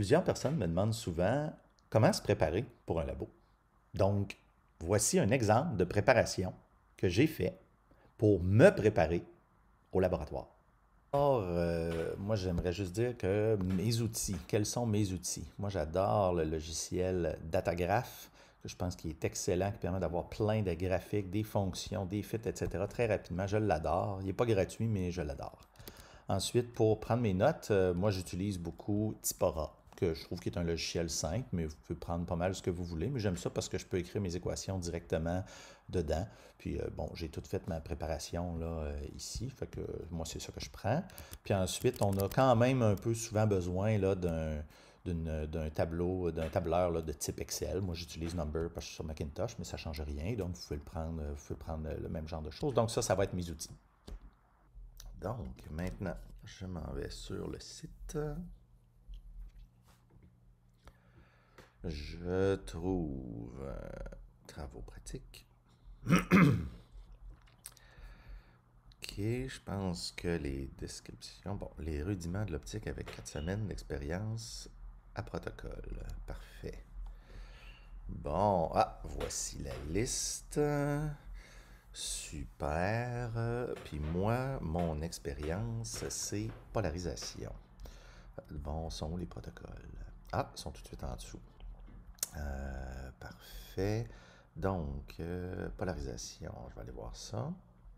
Plusieurs personnes me demandent souvent comment se préparer pour un labo. Donc, voici un exemple de préparation que j'ai fait pour me préparer au laboratoire. Alors, moi, j'aimerais juste dire que mes outils, quels sont mes outils? Moi, j'adore le logiciel Datagraph, que je pense qu'il est excellent, qui permet d'avoir plein de graphiques, des fonctions, des fits, etc. très rapidement. Je l'adore. Il n'est pas gratuit, mais je l'adore. Ensuite, pour prendre mes notes, moi j'utilise beaucoup Tipora, que je trouve qui est un logiciel simple, mais vous pouvez prendre pas mal ce que vous voulez. Mais j'aime ça parce que je peux écrire mes équations directement dedans. Puis bon, j'ai tout fait ma préparation là, ici, fait que moi c'est ça que je prends. Puis ensuite, on a quand même un peu souvent besoin là, d'un tableau, d'un tableur là, de type Excel. Moi, j'utilise Number parce que je suis sur Macintosh, mais ça ne change rien. Donc, vous pouvez prendre le même genre de choses. Donc, ça va être mes outils. Donc, maintenant, je m'en vais sur le site. Je trouve travaux pratiques. Ok, je pense que les descriptions, bon, les rudiments de l'optique avec 4 semaines d'expérience à protocole. Parfait. Bon, voici la liste. Super. Puis moi, mon expérience, c'est polarisation. Bon, sont où les protocoles? Ah, ils sont tout de suite en dessous. Parfait. Donc, polarisation, je vais aller voir ça.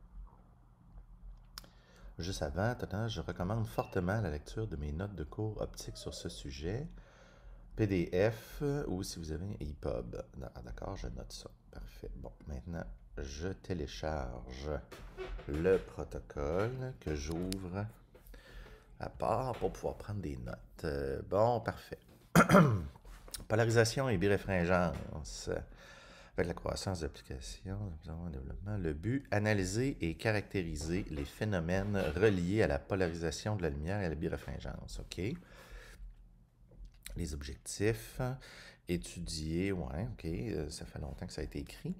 Juste avant, je recommande fortement la lecture de mes notes de cours optiques sur ce sujet. PDF ou si vous avez un EPUB. D'accord, je note ça. Parfait. Bon, maintenant, je télécharge le protocole que j'ouvre à part pour pouvoir prendre des notes. Bon, parfait. Polarisation et biréfringence. Avec la croissance d'applications, développement, le but, analyser et caractériser les phénomènes reliés à la polarisation de la lumière et à la biréfringence. OK. Les objectifs, étudier, ouais, OK, ça fait longtemps que ça a été écrit.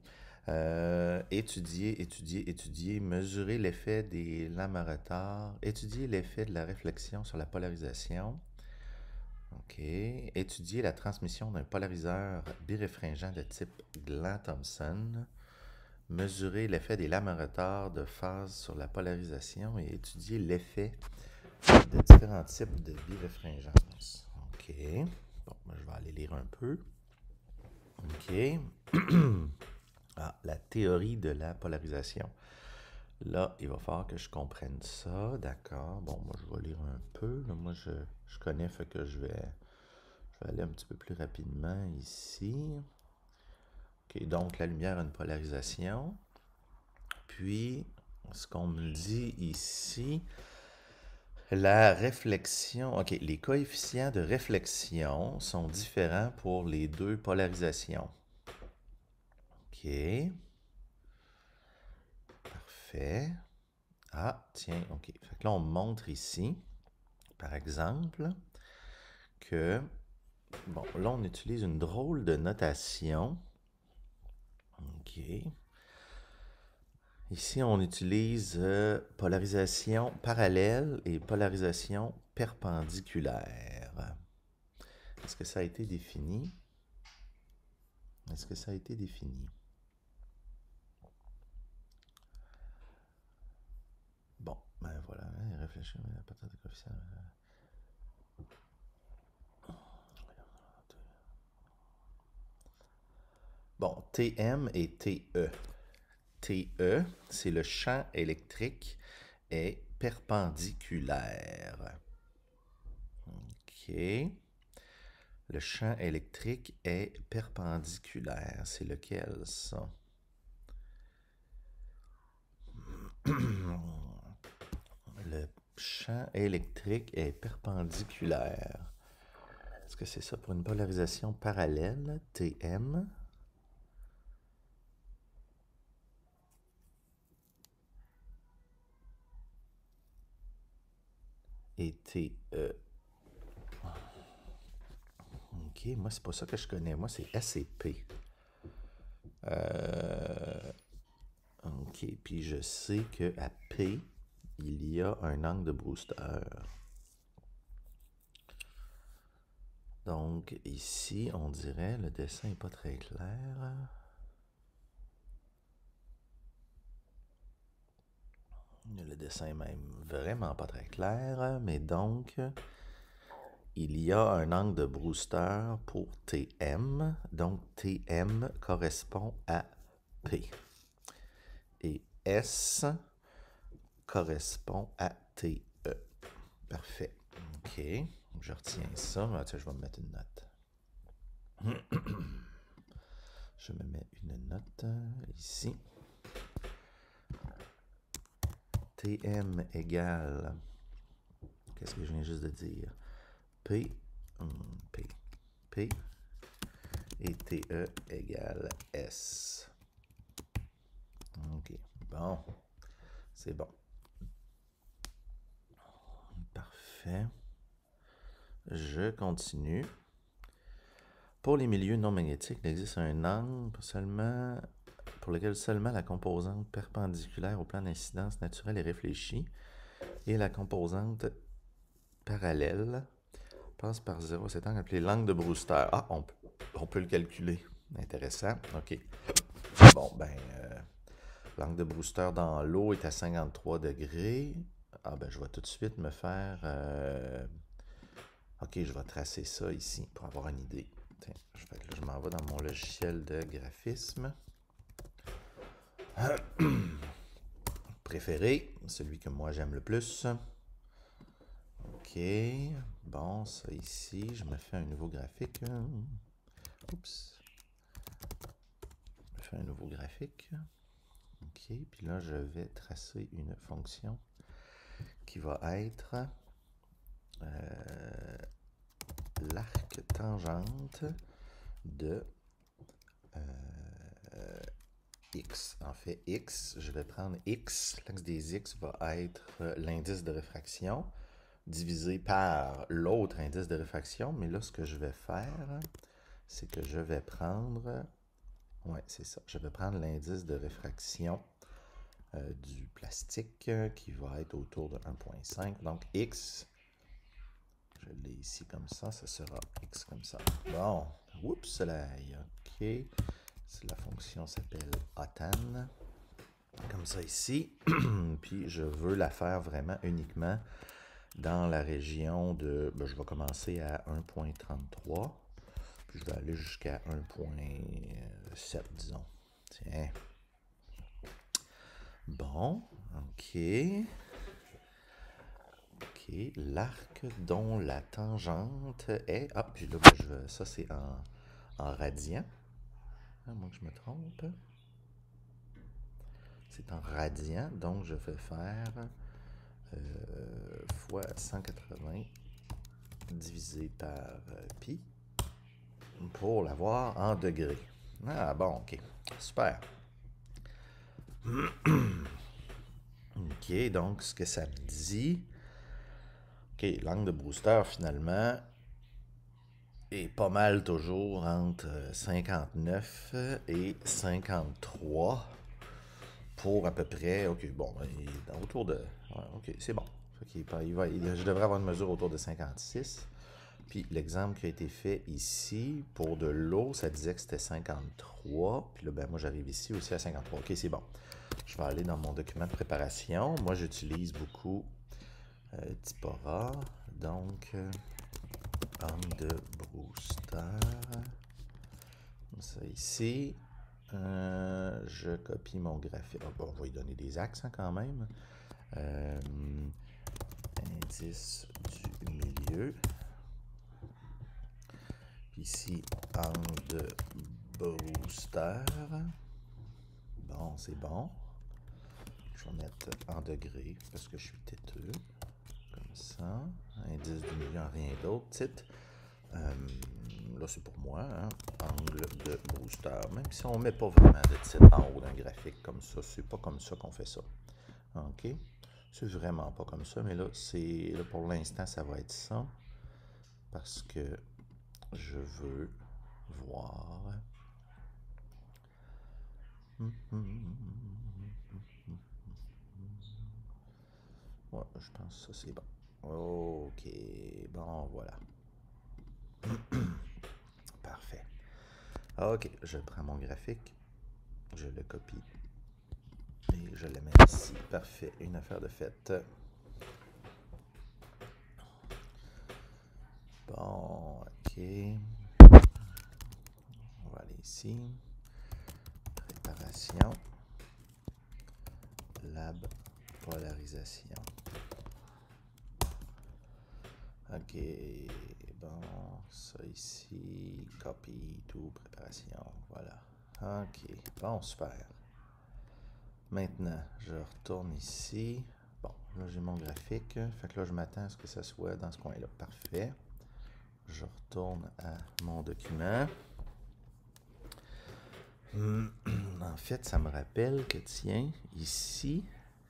Étudier, mesurer l'effet des lames à retard, étudier l'effet de la réflexion sur la polarisation. OK. Étudier la transmission d'un polariseur biréfringent de type Glant-Thomson. Mesurer l'effet des lames à retard de phase sur la polarisation et étudier l'effet de différents types de biréfringence. OK. Bon, je vais aller lire un peu. OK. La théorie de la polarisation. Là, il va falloir que je comprenne ça. D'accord. Bon, moi, je vais lire un peu. Là, moi, je connais, fait que je vais aller un petit peu plus rapidement ici. OK, donc la lumière a une polarisation. Puis, ce qu'on me dit ici, la réflexion, OK, les coefficients de réflexion sont différents pour les deux polarisations. OK. Parfait. Ah, tiens, OK. Fait que là, on me montre ici, par exemple, que, bon, là, on utilise une drôle de notation. OK. Ici, on utilise polarisation parallèle et polarisation perpendiculaire. Est-ce que ça a été défini? Est-ce que ça a été défini? Bon, ben voilà, réfléchir à partir des coefficients. Bon, TM et TE. TE, c'est le champ électrique est perpendiculaire. OK. Le champ électrique est perpendiculaire. C'est lequel, ça? Le champ électrique est perpendiculaire. Est-ce que c'est ça pour une polarisation parallèle, TM? Et TE. OK, moi, c'est pas ça que je connais. Moi, c'est S et P. OK, puis je sais qu'à P, il y a un angle de Brewster. Donc, ici, on dirait, le dessin n'est pas très clair. Le dessin est même vraiment pas très clair, mais donc, il y a un angle de Brewster pour TM, donc TM correspond à P. Et S correspond à TE. Parfait. OK. Je retiens ça. Ah, tiens, je vais me mettre une note. Je me mets une note ici. TM égale... Qu'est-ce que je viens juste de dire? P, P, et TE égale S. OK. Bon. C'est bon. Parfait. Je continue. Pour les milieux non magnétiques, il existe un angle pour lequel seulement la composante perpendiculaire au plan d'incidence naturelle est réfléchie et la composante parallèle passe par 0. Cet angle appelé l'angle de Brewster. Ah, on peut le calculer. Intéressant. OK. Bon, l'angle de Brewster dans l'eau est à 53 degrés. Ah, je vais tout de suite me faire... OK, je vais tracer ça ici pour avoir une idée. Tiens, je m'en vais dans mon logiciel de graphisme. Préféré, celui que moi j'aime le plus. OK. Bon, ça ici, je me fais un nouveau graphique. Oups. Je me fais un nouveau graphique. OK. Puis là, je vais tracer une fonction qui va être l'arc tangente de X. En fait, X, je vais prendre X. L'axe des X va être l'indice de réfraction divisé par l'autre indice de réfraction. Mais là, ce que je vais faire, c'est que je vais prendre... Ouais, c'est ça. Je vais prendre l'indice de réfraction du plastique qui va être autour de 1,5. Donc, X, je l'ai ici comme ça sera X comme ça. Bon, oups, là, OK. La fonction s'appelle ATAN. Comme ça ici. Puis je veux la faire vraiment uniquement dans la région de... je vais commencer à 1,33. Puis je vais aller jusqu'à 1,7, disons. Tiens. Bon, OK. OK. L'arc dont la tangente est... Ah, puis là, ça c'est en radian. À moins que je me trompe. C'est en radian, donc je vais faire fois 180 divisé par pi pour l'avoir en degrés. Ah bon, OK. Super. OK, donc ce que ça me dit... OK, l'angle de Brewster, finalement, est pas mal toujours entre 59 et 53 pour à peu près... OK, bon, autour de... Ouais, OK, c'est bon. Je devrais avoir une mesure autour de 56. Puis l'exemple qui a été fait ici, pour de l'eau, ça disait que c'était 53. Puis là, moi, j'arrive ici aussi à 53. OK, c'est bon. Je vais aller dans mon document de préparation. Moi, j'utilise beaucoup Typora. Donc, angle de Brewster. Comme ça ici. Je copie mon graphique. On va y donner des axes quand même. Indice du milieu. Puis ici, angle de Brewster. Bon, c'est bon. Je vais mettre en degrés parce que je suis têteux. Comme ça. Indice du milieu en rien d'autre. Titre. Là, c'est pour moi. Hein? Angle de Brewster. Même si on ne met pas vraiment de titre en haut d'un graphique comme ça, c'est pas comme ça qu'on fait ça. OK? C'est vraiment pas comme ça, mais là, pour l'instant, ça va être ça. Parce que je veux voir. Ouais, je pense que ça c'est bon. OK, bon, voilà. OK, je prends mon graphique, je le copie et je le mets ici. Parfait, une affaire de fait. Bon, OK. On va aller ici. Préparation. Lab. Polarisation. OK. Bon, ça ici. Copie, tout, préparation. Voilà. OK. Bon, super. Maintenant, je retourne ici. Bon, là, j'ai mon graphique. Fait que là, je m'attends à ce que ça soit dans ce coin-là. Parfait. Je retourne à mon document. En fait, ça me rappelle que, tiens, ici,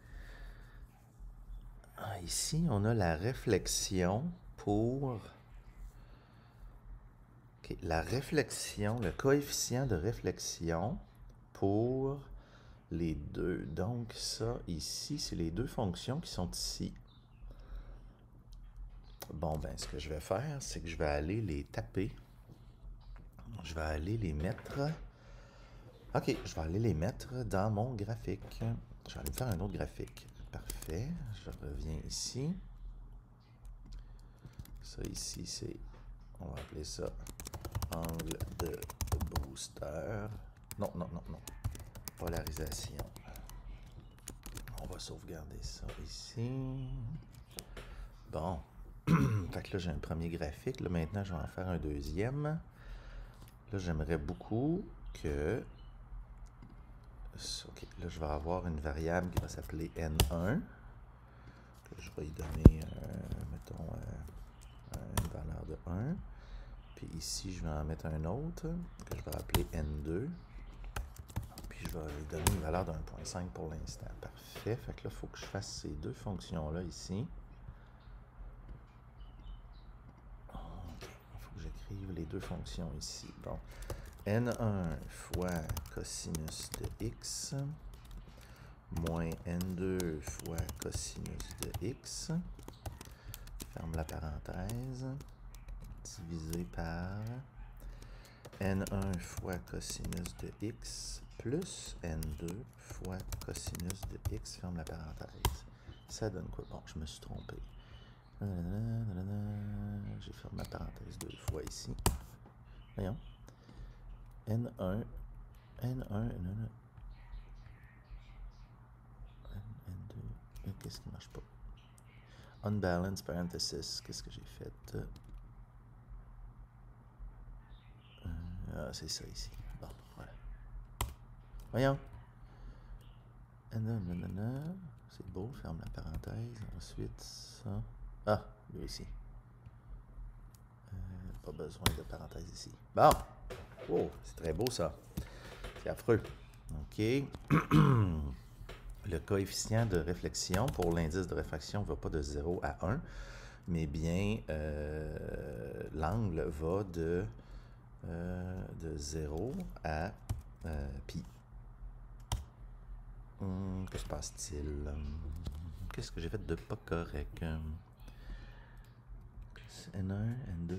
on a la réflexion pour... OK, la réflexion, le coefficient de réflexion pour les deux. Donc, ça, ici, c'est les deux fonctions qui sont ici. Bon, ben, ce que je vais faire, c'est que je vais aller les taper. Je vais aller les mettre... OK, je vais aller les mettre dans mon graphique. Je vais aller me faire un autre graphique. Parfait. Je reviens ici. Ça ici, c'est... On va appeler ça angle de booster. Non, non, non, non. Polarisation. On va sauvegarder ça ici. Bon. Fait que là, j'ai un premier graphique. Là, maintenant, je vais en faire un deuxième. Là, j'aimerais beaucoup que... OK, là, je vais avoir une variable qui va s'appeler N1. Que je vais y donner, mettons, une valeur de 1. Puis ici, je vais en mettre un autre que je vais appeler N2. Puis je vais lui donner une valeur de 1.5 pour l'instant. Parfait. Fait que là, il faut que je fasse ces deux fonctions-là ici. OK. Il faut que j'écrive les deux fonctions ici. Bon. N1 fois cosinus de x moins N2 fois cosinus de x. Ferme la parenthèse. Divisé par N1 fois cosinus de x plus N2 fois cosinus de x, ferme la parenthèse. Ça donne quoi? Bon, je me suis trompé. J'ai fermé ma parenthèse deux fois ici. Voyons. N1, N2, qu'est-ce qui ne marche pas? Unbalanced parenthesis, qu'est-ce que j'ai fait? C'est ça ici. Bon, voilà. Voyons. C'est beau, ferme la parenthèse. Ensuite, ça. Ah, lui aussi. Pas besoin de parenthèse ici. Bon. Oh, c'est très beau ça. C'est affreux. OK. Le coefficient de réflexion pour l'indice de réfraction ne va pas de 0 à 1, mais bien l'angle va de 0 à pi. Que se passe-t-il? Qu'est-ce que j'ai fait de pas correct? N1, N2.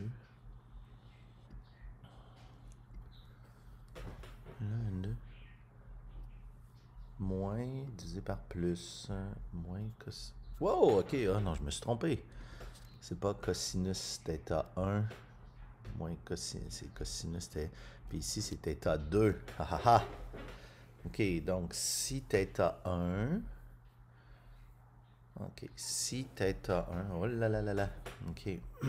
Là, N2. Moins divisé par plus. Moins cos... Wow, ok. Ah non, je me suis trompé. C'est pas cosinus θ 1. Moins cosinus. C'est cosinus θ. Puis ici, c'est θ 2. Ha ha ha. Ok, donc si θ 1. Ok, si θ 1. Oh là là là là. Ok.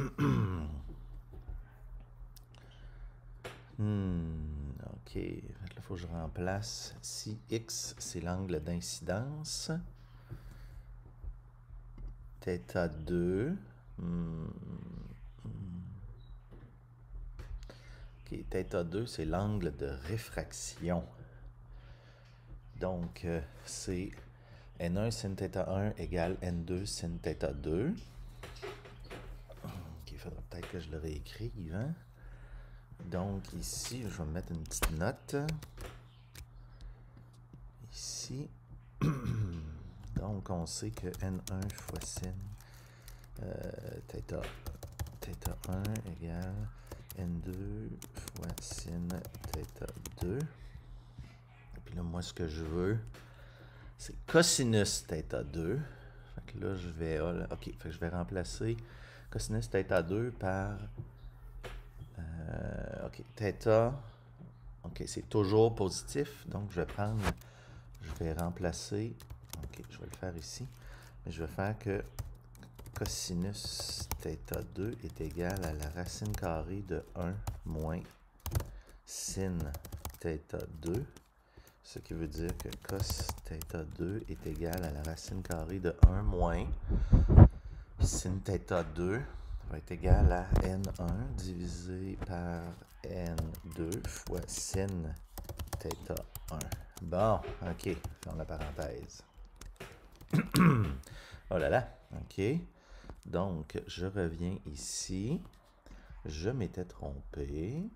OK. Là, il faut que je remplace. Si X, c'est l'angle d'incidence. θ 2. OK. θ 2, c'est l'angle de réfraction. Donc, c'est N1 sin θ 1 égale N2 sin θ 2. OK. Il faudra peut-être que je le réécrive, hein? Donc ici, je vais mettre une petite note. Ici. Donc on sait que N1 fois sin θ 1 égale N2 fois sin θ 2. Et puis là, moi, ce que je veux, c'est cosinus θ 2. Fait que là, je vais... OK, fait que je vais remplacer cosinus θ 2 par... OK, θ... OK, c'est toujours positif. Donc, je vais prendre... Je vais remplacer... OK, je vais le faire ici. Mais je vais faire que cosinus θ 2 est égal à la racine carrée de 1 moins sin θ 2. Ce qui veut dire que cos θ 2 est égal à la racine carrée de 1 moins sin θ 2 va être égal à n1 divisé par n2 fois sin θ 1. Bon, OK, ferme la parenthèse. Oh là là, OK. Donc, je reviens ici. Je m'étais trompé.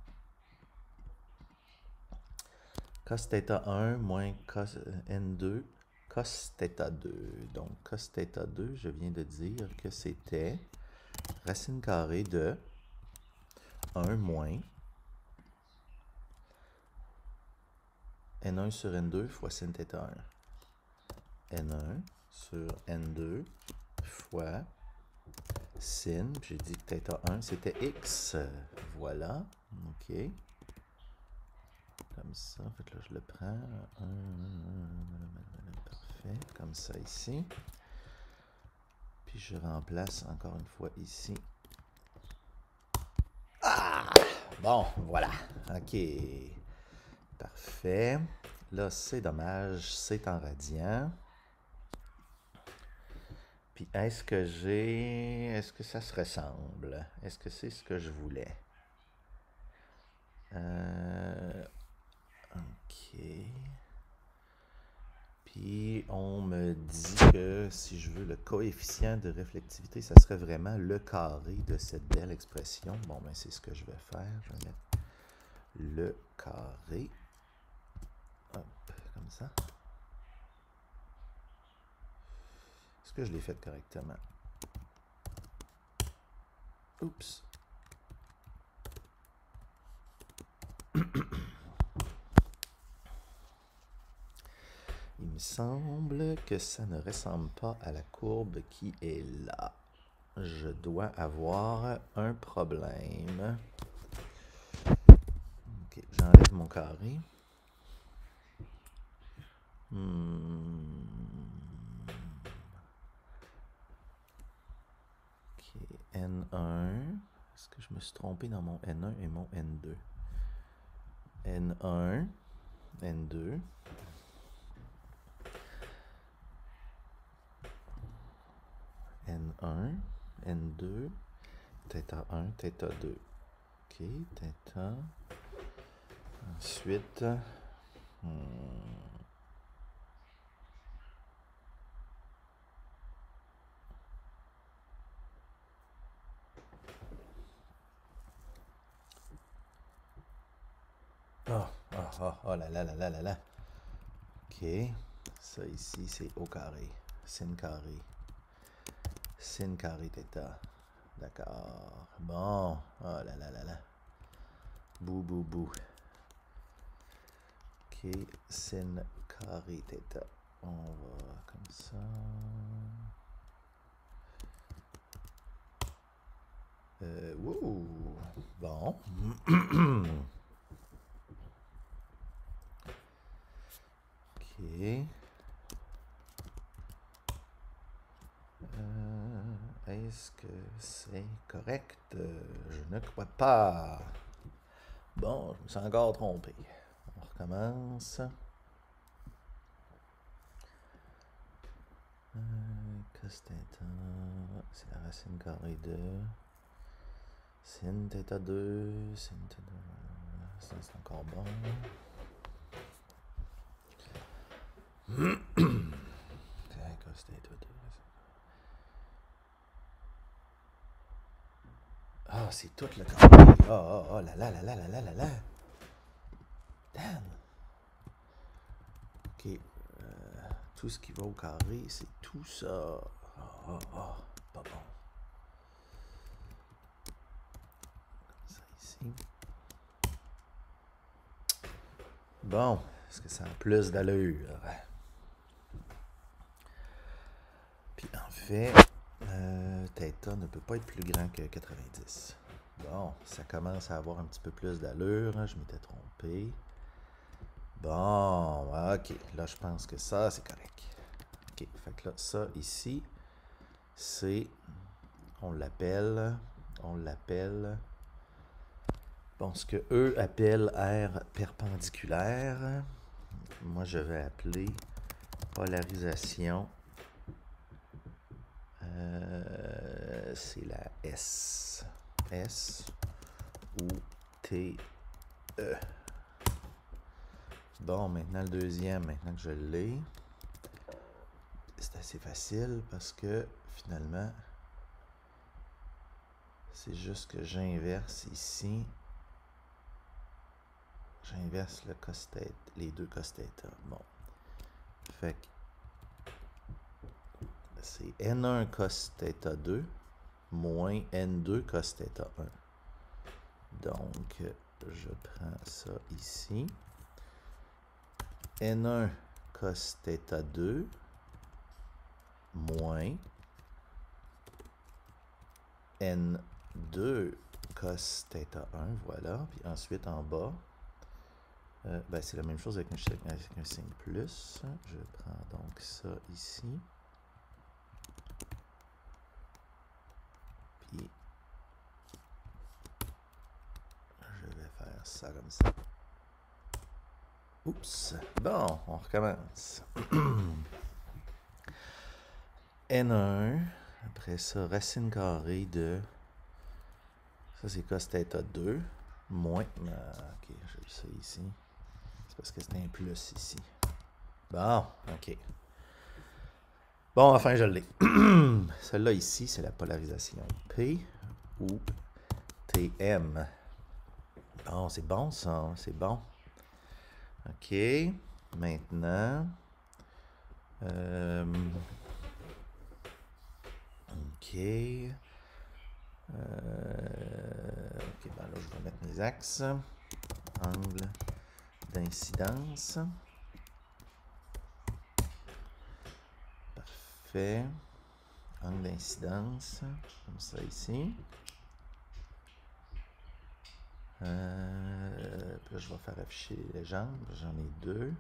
Cos θ 1 moins cos n2 cos θ 2. Donc, cos θ 2, je viens de dire que c'était racine carrée de 1 moins n1 sur n2 fois sin θ 1. n1 sur n2 fois sin, j'ai dit que θ 1 c'était x. Voilà, OK. Comme ça, en fait là je le prends. Parfait, comme ça ici. Puis je remplace encore une fois ici. Ah! Bon, voilà. OK. Parfait. Là, c'est dommage, c'est en radian. Puis est-ce que ça se ressemble? Est-ce que c'est ce que je voulais? OK. Puis on me dit que si je veux le coefficient de réflectivité, ça serait vraiment le carré de cette belle expression. Bon, ben c'est ce que je vais faire. Je vais mettre le carré. Hop, comme ça. Est-ce que je l'ai fait correctement? Oups. Il me semble que ça ne ressemble pas à la courbe qui est là. Je dois avoir un problème. Ok, j'enlève mon carré. Ok, N1. Est-ce que je me suis trompé dans mon N1 et mon N2? N1, N2. N1, N2, θ1, θ2. OK, θ. Ensuite, oh là là là là là là. OK, ça ici, c'est au carré. Sin carré. Sin carré θ. D'accord. Bon. Oh là là là là. Bou, bou, bou. OK. Sin carré θ. On va comme ça. Wow. Bon. OK. Est-ce que c'est correct? Je ne crois pas. Bon, je me suis encore trompé. On recommence. Cos θ, c'est la racine carrée de sin θ 2, sin θ 2. Ça, c'est encore bon. Cos θ 2. Ah, c'est tout le carré. Oh là là là là là là là là. Damn. OK. Tout ce qui va au carré, c'est tout ça. Pas bon. Comme ça Bon, est-ce que ça a plus d'allure? Puis en fait, θ ne peut pas être plus grand que 90. Bon, ça commence à avoir un petit peu plus d'allure. Hein, je m'étais trompé. Bon, ok. Là, je pense que ça, c'est correct. Ok, fait que là, ça ici, c'est... On l'appelle... Bon, ce que eux appellent R perpendiculaire, moi, je vais appeler polarisation. C'est la S. S ou T, E. Bon, maintenant le deuxième, maintenant que je l'ai, c'est assez facile parce que finalement, c'est juste que j'inverse ici. J'inverse le cos θ, les deux cos θ. Bon. Fait que c'est N1 cos θ2 moins N2 cos θ1. Donc, je prends ça ici. N1 cos θ2 moins N2 cos θ1, voilà. Puis ensuite, en bas, ben, c'est la même chose avec un signe plus. Je prends donc ça ici. Puis, je vais faire ça comme ça. Oups. Bon, on recommence. N1, après ça, racine carrée de... Ça, c'est cos θ2, moins... ok, je le sais ici. C'est parce que c'est un plus ici. Bon, ok. Bon, enfin, je l'ai. Celle-là ici, c'est la polarisation P ou TM. Bon, c'est bon, ça. C'est bon. Ok. Maintenant... ok. Ok, ben là, je vais mettre mes axes. Angle d'incidence. Parfait. Angle d'incidence, comme ça ici. Puis là, je vais faire afficher les jambes. J'en ai deux.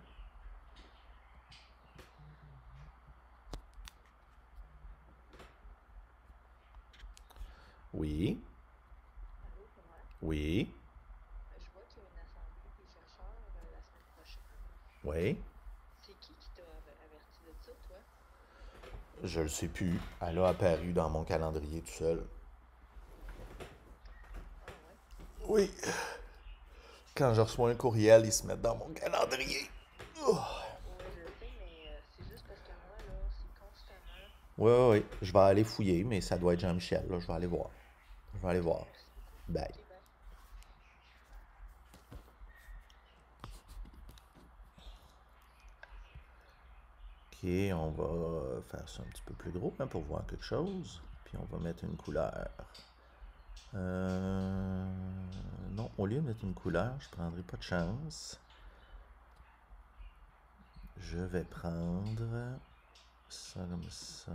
Oui. Oui. Je vois qu'il y a une assemblée des chercheurs la semaine prochaine. Oui. C'est qui t'a averti de ça, toi? Je le sais plus. Elle a apparu dans mon calendrier tout seul. Ah ouais? Oui. Quand je reçois un courriel, ils se mettent dans mon calendrier. Oh. Oui, je sais, mais c'est juste parce que moi, là, c'est constamment. Oui, oui, oui. Je vais aller fouiller, mais ça doit être Jean-Michel. Là. Je vais aller voir. Je vais aller Ok, voir. merci beaucoup. Bye. Ok, bye. Ok, on va faire ça un petit peu plus gros hein, pour voir quelque chose. Puis on va mettre une couleur. Non, au lieu de mettre une couleur, je ne prendrai pas de chance. Je vais prendre ça comme ça.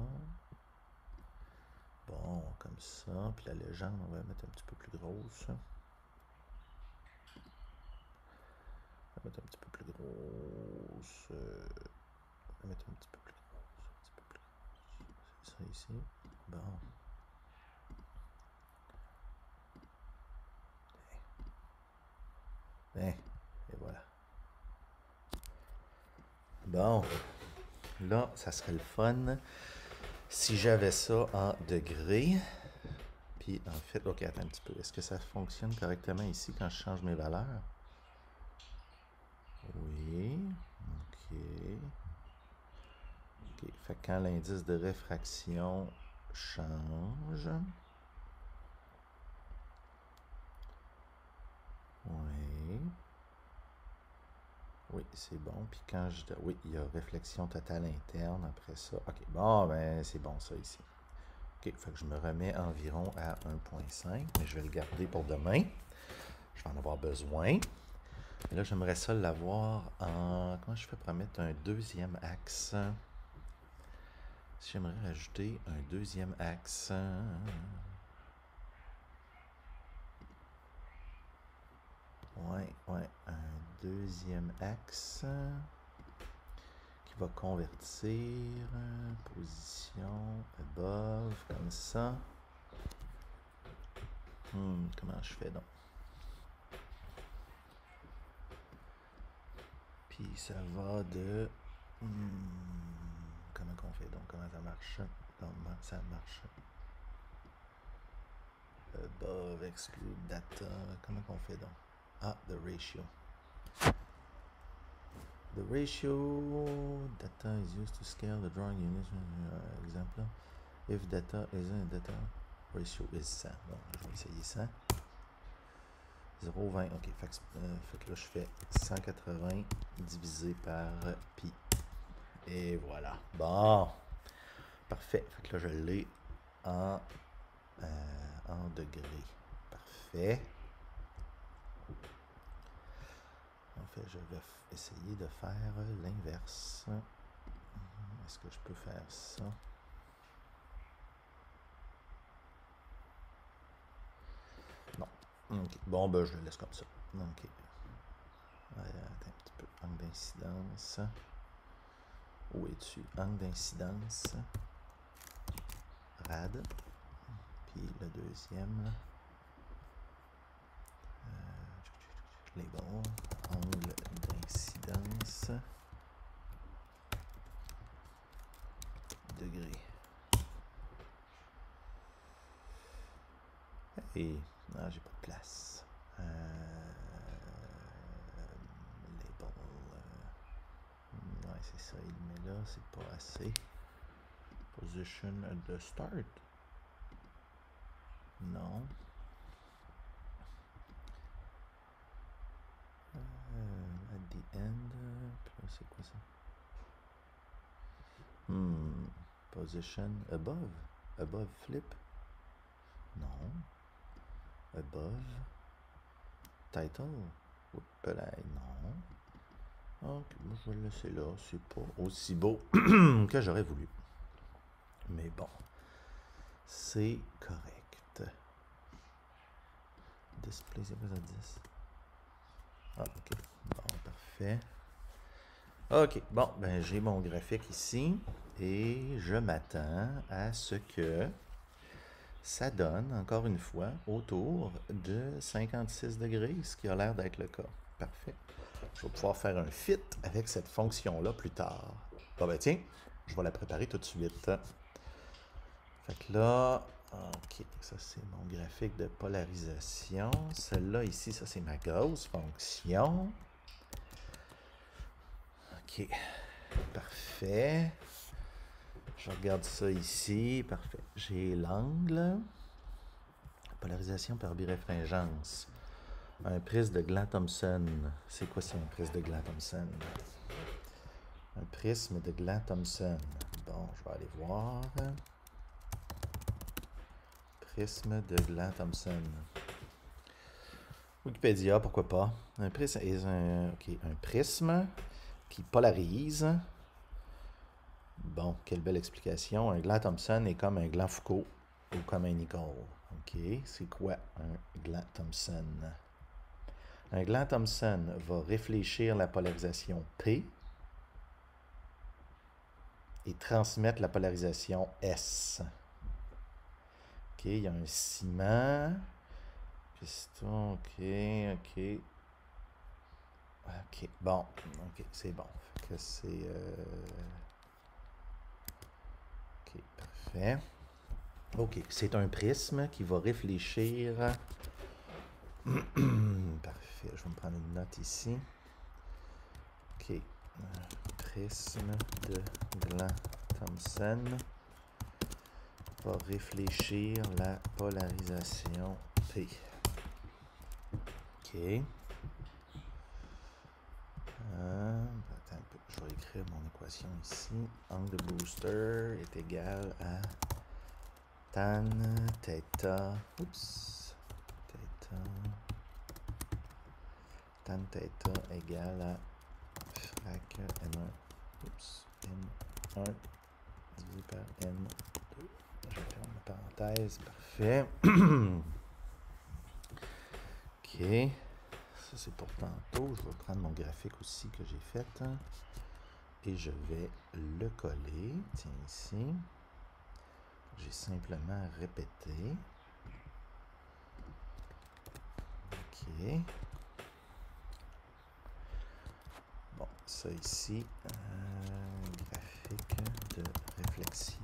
Bon, comme ça. Puis la légende, on va la mettre un petit peu plus grosse. On va mettre un petit peu plus grosse. On va mettre un petit peu plus grosse. Un petit peu plus grosse. C'est ça ici. Bon. Et voilà. Bon. Là, ça serait le fun si j'avais ça en degrés. Puis en fait, ok, attends un petit peu. Est-ce que ça fonctionne correctement ici quand je change mes valeurs? Oui. Ok. Ok. Fait que quand l'indice de réfraction change. Oui. Oui, c'est bon. Puis quand je... Oui, il y a réflexion totale interne après ça. Ok, bon, ben c'est bon ça ici. Ok, fait que je me remets environ à 1.5, mais je vais le garder pour demain. Je vais en avoir besoin. Et là, j'aimerais ça l'avoir en... Comment je fais pour mettre un deuxième axe? Si j'aimerais rajouter un deuxième axe... Ouais, un deuxième axe qui va convertir position above, comme ça. Comment je fais donc? Puis ça va de... comment qu'on fait donc? Comment ça marche? Comment ça marche? Above, exclude data. Comment qu'on fait donc? Ah, the ratio. The ratio data is used to scale the drawing unit. Exemple. If data isn't data, ratio is 100. Bon, je vais essayer ça. 0,20. OK. Fait que là, je fais 180 divisé par pi. Et voilà. Bon. Parfait. Fait que là, je l'ai en degrés. Parfait. En fait, je vais essayer de faire l'inverse. Est-ce que je peux faire ça? Non. OK. Bon, ben, je le laisse comme ça. OK. Attends un petit peu. Angle d'incidence. Où es-tu? Angle d'incidence. Rad. Puis le deuxième. Label. Angle d'incidence. Degré. Et non, j'ai pas de place. Label. Ouais, c'est ça. Il met là, c'est pas assez. Position at the start. Non. At the end. C'est quoi ça? Position above. Above flip. Non. Above. Title. Non. Ok, moi je vais le laisser là. C'est pas aussi beau que j'aurais voulu. Mais bon. C'est correct. Display, c'est quoi ça dit? Ah, ok. Bon, parfait. Ok, bon, ben j'ai mon graphique ici et je m'attends à ce que ça donne, encore une fois, autour de 56 degrés, ce qui a l'air d'être le cas. Parfait. Je vais pouvoir faire un fit avec cette fonction-là plus tard. Bon, ben tiens, je vais la préparer tout de suite. Fait que là, ok, ça c'est mon graphique de polarisation. Celle-là ici, ça c'est ma grosse fonction. Ok, parfait. Je regarde ça ici, parfait. J'ai l'angle, polarisation par biréfringence. Un prisme de Glant-Thomson. C'est quoi ça, un prisme de Glant-Thomson? Un prisme de Glant-Thomson. Bon, je vais aller voir. Prisme de Glant-Thomson. Wikipédia, pourquoi pas. Un prisme est un prisme qui polarise. Bon, quelle belle explication. Un Glant-Thomson est comme un Glant-Foucault ou comme un Nicole. OK, c'est quoi un Glant-Thomson? Un Glant-Thomson va réfléchir la polarisation P et transmettre la polarisation S. OK, il y a un ciment. Piston, OK. OK, bon. OK, c'est bon. Fait que c'est... OK, parfait. OK, c'est un prisme qui va réfléchir... Parfait, je vais me prendre une note ici. OK, prisme de Glant-Thomson va réfléchir la polarisation P. OK. Attends un peu, je vais écrire mon équation ici. Angle de booster est égal à tan theta. Oups. Theta tan θ égale à frac N1, oups, N1 divisé par N2. Je vais fermer la parenthèse, parfait. OK. Ça, c'est pour tantôt. Je vais prendre mon graphique aussi que j'ai fait. Et je vais le coller. Tiens, ici. J'ai simplement répété. OK. Bon, ça ici, graphique de réflexion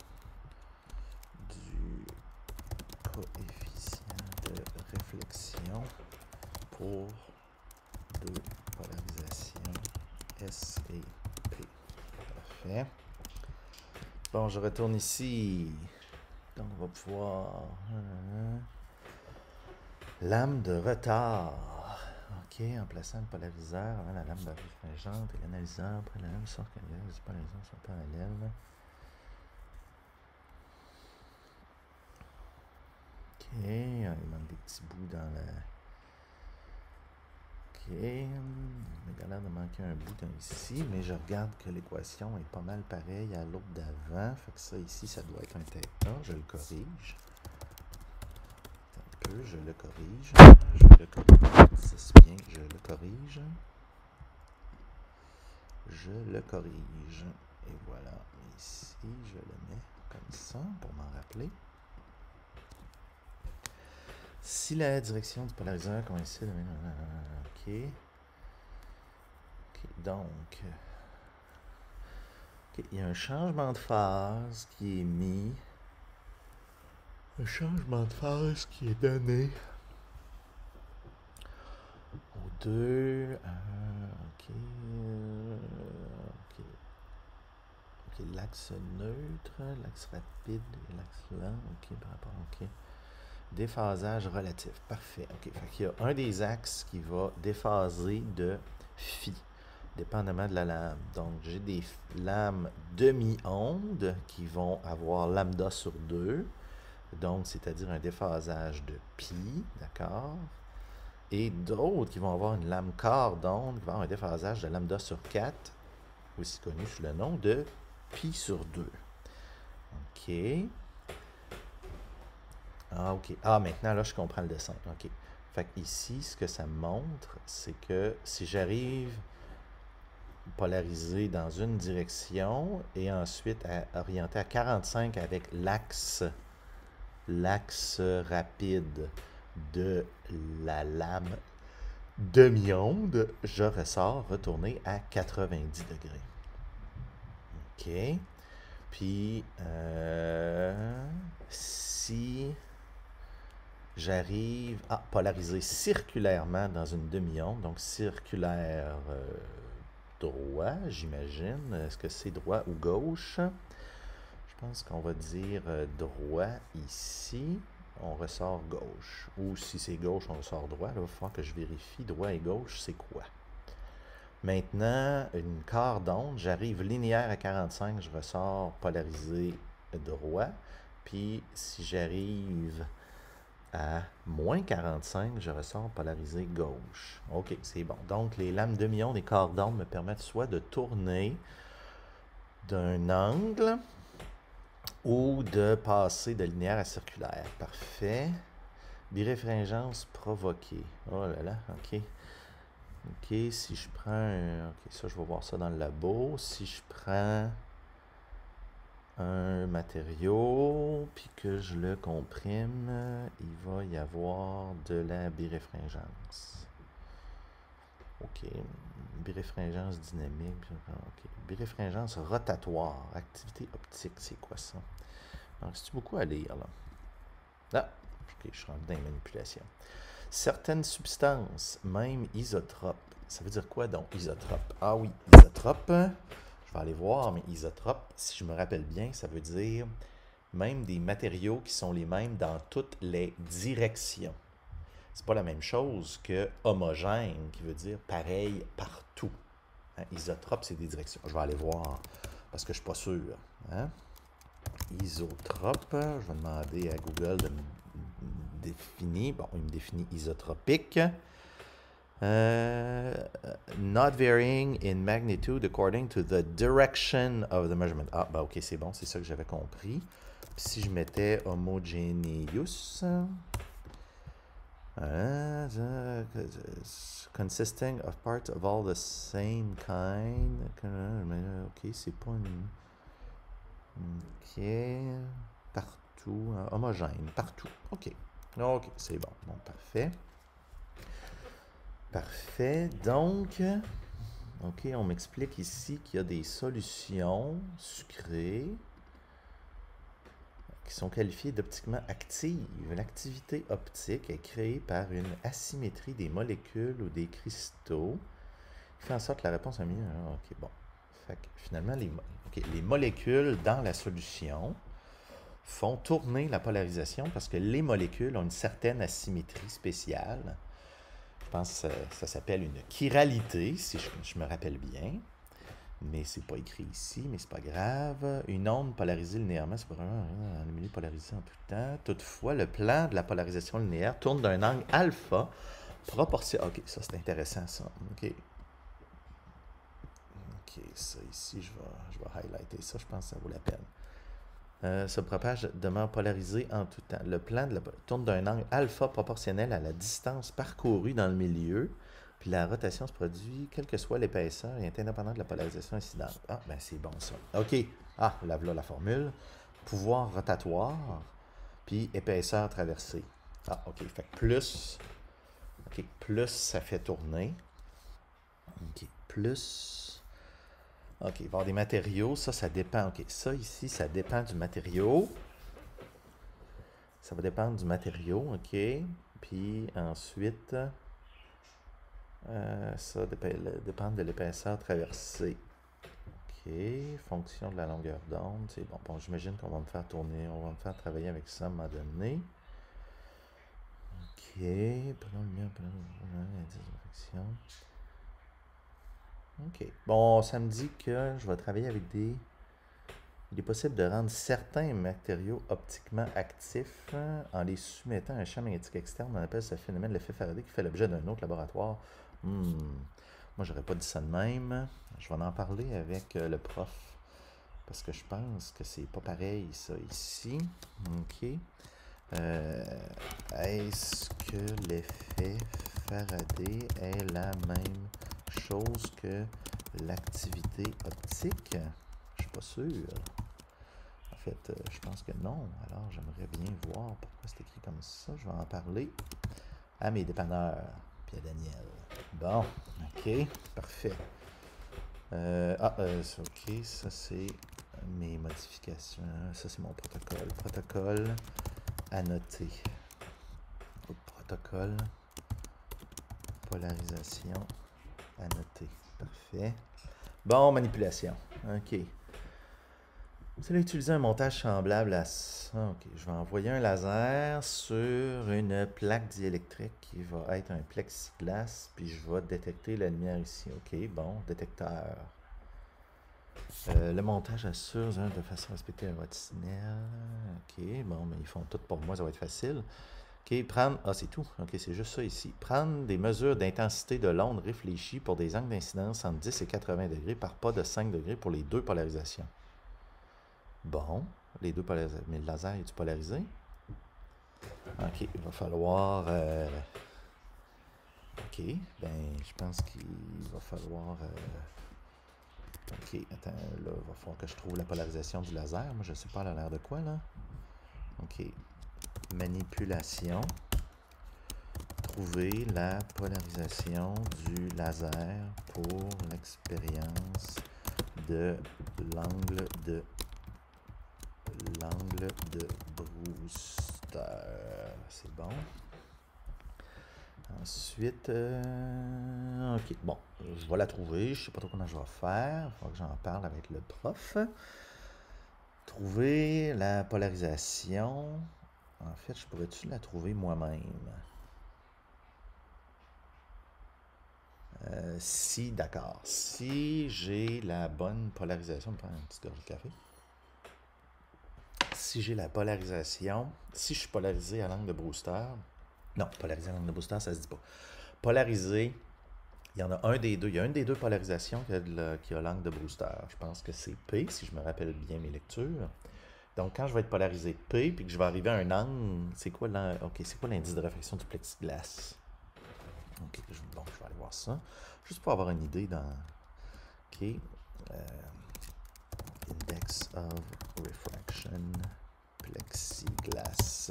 du coefficient de réflexion pour deux polarisations S et P. Parfait. Bon, je retourne ici. Donc, on va pouvoir... lame de retard. OK, en plaçant le polariseur avant la lame birefringente et l'analyseur après la lame sort que les polariseurs sont parallèles. OK, il manque des petits bouts dans la... OK, il a l'air de manquer un bout ici, mais je regarde que l'équation est pas mal pareille à l'autre d'avant. Fait que ça ici, ça doit être un θ. Je le corrige. Un peu, je le corrige. Je le corrige. C'est bien, je le corrige. Je le corrige. Et voilà. Ici, je le mets comme ça pour m'en rappeler. Si la direction du polariseur coïncide... OK. OK, donc... OK, il y a un changement de phase qui est mis. Un changement de phase qui est donné aux deux... OK. OK. OK, l'axe neutre, l'axe rapide et l'axe lent. OK, par rapport... OK. Déphasage relatif. Parfait. OK. Fait qu'il y a un des axes qui va déphaser de phi, dépendamment de la lame. Donc, j'ai des lames demi-ondes qui vont avoir lambda sur 2. Donc, c'est-à-dire un déphasage de pi. D'accord? Et d'autres qui vont avoir une lame quart d'onde qui va avoir un déphasage de lambda sur 4, aussi connu sous le nom de pi sur 2. OK. Ah, OK. Ah, maintenant, là, je comprends le dessin. OK. Fait que ici, ce que ça me montre, c'est que si j'arrive polarisé dans une direction et ensuite orienté à 45 avec l'axe rapide de la lame demi-onde, je ressors retourné à 90 degrés. OK. Puis, si j'arrive à polariser circulairement dans une demi-onde, donc circulaire droit, j'imagine. Est-ce que c'est droit ou gauche? Je pense qu'on va dire droit ici. On ressort gauche. Ou si c'est gauche, on ressort droit. Là, il va falloir que je vérifie droit et gauche, c'est quoi? Maintenant, une quart d'onde, j'arrive linéaire à 45, je ressors polarisé droit. Puis si j'arrive à moins 45, je ressors polarisé gauche. OK, c'est bon. Donc, les lames demi-onde et quart d'onde me permettent soit de tourner d'un angle ou de passer de linéaire à circulaire. Parfait. Biréfringence provoquée. Oh là là, OK. OK, si je prends OK, ça, je vais voir ça dans le labo. Si je prends un matériau, puis que je le comprime, il va y avoir de la biréfringence. OK. Biréfringence dynamique. OK. Biréfringence rotatoire. Activité optique, c'est quoi ça? Donc, c'est beaucoup à lire, là. Ah, OK, je suis rentré dans les manipulations. Certaines substances, même isotropes. Ça veut dire quoi donc, isotrope? Ah oui, isotrope. Je vais aller voir, mais isotrope, si je me rappelle bien, ça veut dire même des matériaux qui sont les mêmes dans toutes les directions. C'est pas la même chose que homogène, qui veut dire pareil partout. Hein? Isotrope, c'est des directions. Je vais aller voir, parce que je ne suis pas sûr. Hein? Isotrope, je vais demander à Google de me définir. Bon, il me définit isotropique. Not varying in magnitude according to the direction of the measurement. Ah, bah ok, c'est bon, c'est ça que j'avais compris. Puis si je mettais homogeneous, consisting of parts of all the same kind. Ok, c'est pas une. Ok, partout, homogène, partout. Ok, ok, c'est bon. Bon, parfait. Parfait. Donc, ok, on m'explique ici qu'il y a des solutions sucrées qui sont qualifiées d'optiquement actives. L'activité optique est créée par une asymétrie des molécules ou des cristaux qui fait en sorte que la réponse est mieux. Ok, bon. Fait que finalement, les molécules dans la solution font tourner la polarisation parce que les molécules ont une certaine asymétrie spéciale. Je pense que ça s'appelle une chiralité, si je me rappelle bien. Mais c'est pas écrit ici, mais c'est pas grave. Une onde polarisée linéairement, c'est probablement un milieu polarisé en tout temps. Toutefois, le plan de la polarisation linéaire tourne d'un angle alpha proportionnel. Ok, ça c'est intéressant ça. Ok. Ok, ça ici, je vais highlighter ça, je pense que ça vaut la peine. Se propage demeure polarisé en tout temps. Le plan tourne d'un angle alpha proportionnel à la distance parcourue dans le milieu, puis la rotation se produit quelle que soit l'épaisseur et est indépendante de la polarisation incidente. Ah, ben c'est bon ça. OK. Ah, là, voilà la formule. Pouvoir rotatoire, puis épaisseur traversée. Ah, OK. Fait que plus... OK, plus ça fait tourner. OK, plus... OK, il va y avoir des matériaux. Ça dépend. OK, ça ici, ça dépend du matériau. Ça va dépendre du matériau, OK. Puis ensuite, ça dépend de l'épaisseur traversée. OK, fonction de la longueur d'onde, c'est bon. Bon, j'imagine qu'on va me faire tourner, on va me faire travailler avec ça à un moment donné. OK, prenons le mien, prenons l'indice de fraction. OK, bon, ça me dit que je vais travailler avec des... Il est possible de rendre certains matériaux optiquement actifs en les soumettant à un champ magnétique externe. On appelle ce phénomène l'effet Faraday qui fait l'objet d'un autre laboratoire. Moi, j'aurais pas dit ça de même. Je vais en parler avec le prof parce que je pense que c'est pas pareil ça ici. OK. Est-ce que l'effet Faraday est la même chose que l'activité optique? Je suis pas sûr. En fait, je pense que non. Alors, j'aimerais bien voir pourquoi c'est écrit comme ça. Je vais en parler à mes dépanneurs, puis à Daniel. Bon, ok, parfait. Ok, ça c'est mes modifications. Ça c'est mon protocole. Protocole annoté. Protocole polarisation annoté. Parfait. Bon, manipulation. Ok. Vous allez utiliser un montage semblable à ça. Ok, je vais envoyer un laser sur une plaque diélectrique qui va être un plexiglas, puis je vais détecter la lumière ici. Ok, bon, détecteur. Le montage assure de façon à respecter un rotinel. Ok, bon, mais ils font tout pour moi, ça va être facile. Ok, prendre... Ah, c'est tout. Ok, c'est juste ça ici. Prendre des mesures d'intensité de l'onde réfléchie pour des angles d'incidence entre 10 et 80 degrés par pas de 5 degrés pour les deux polarisations. Bon, les deux polarisations. Mais le laser, est-tu polarisé? Ok, il va falloir... Ok, ben, je pense qu'il va falloir... Ok, attends, là, il va falloir que je trouve la polarisation du laser. Moi, je sais pas, elle a l'air de quoi, là? Ok, manipulation. Trouver la polarisation du laser pour l'expérience de l'angle de Brewster. C'est bon. Ensuite, ok, bon, je vais la trouver. Je sais pas trop comment je vais faire. Il faudra que j'en parle avec le prof. Trouver la polarisation. En fait, je pourrais-tu la trouver moi-même? Si, d'accord. Si j'ai la bonne polarisation, je vais prendre un petit gorgée de café. Si j'ai la polarisation, si je suis polarisé à l'angle de Brewster, non, polarisé à l'angle de Brewster, ça se dit pas. Polarisé Il y en a un des deux. Il y a une des deux polarisations qui a l'angle de Brewster. Je pense que c'est P, si je me rappelle bien mes lectures. Donc, quand je vais être polarisé P, puis que je vais arriver à un angle, c'est quoi l'indice de réflexion du plexiglas? Ok, bon, je vais aller voir ça. Juste pour avoir une idée dans... Ok. Index of refraction, plexiglas.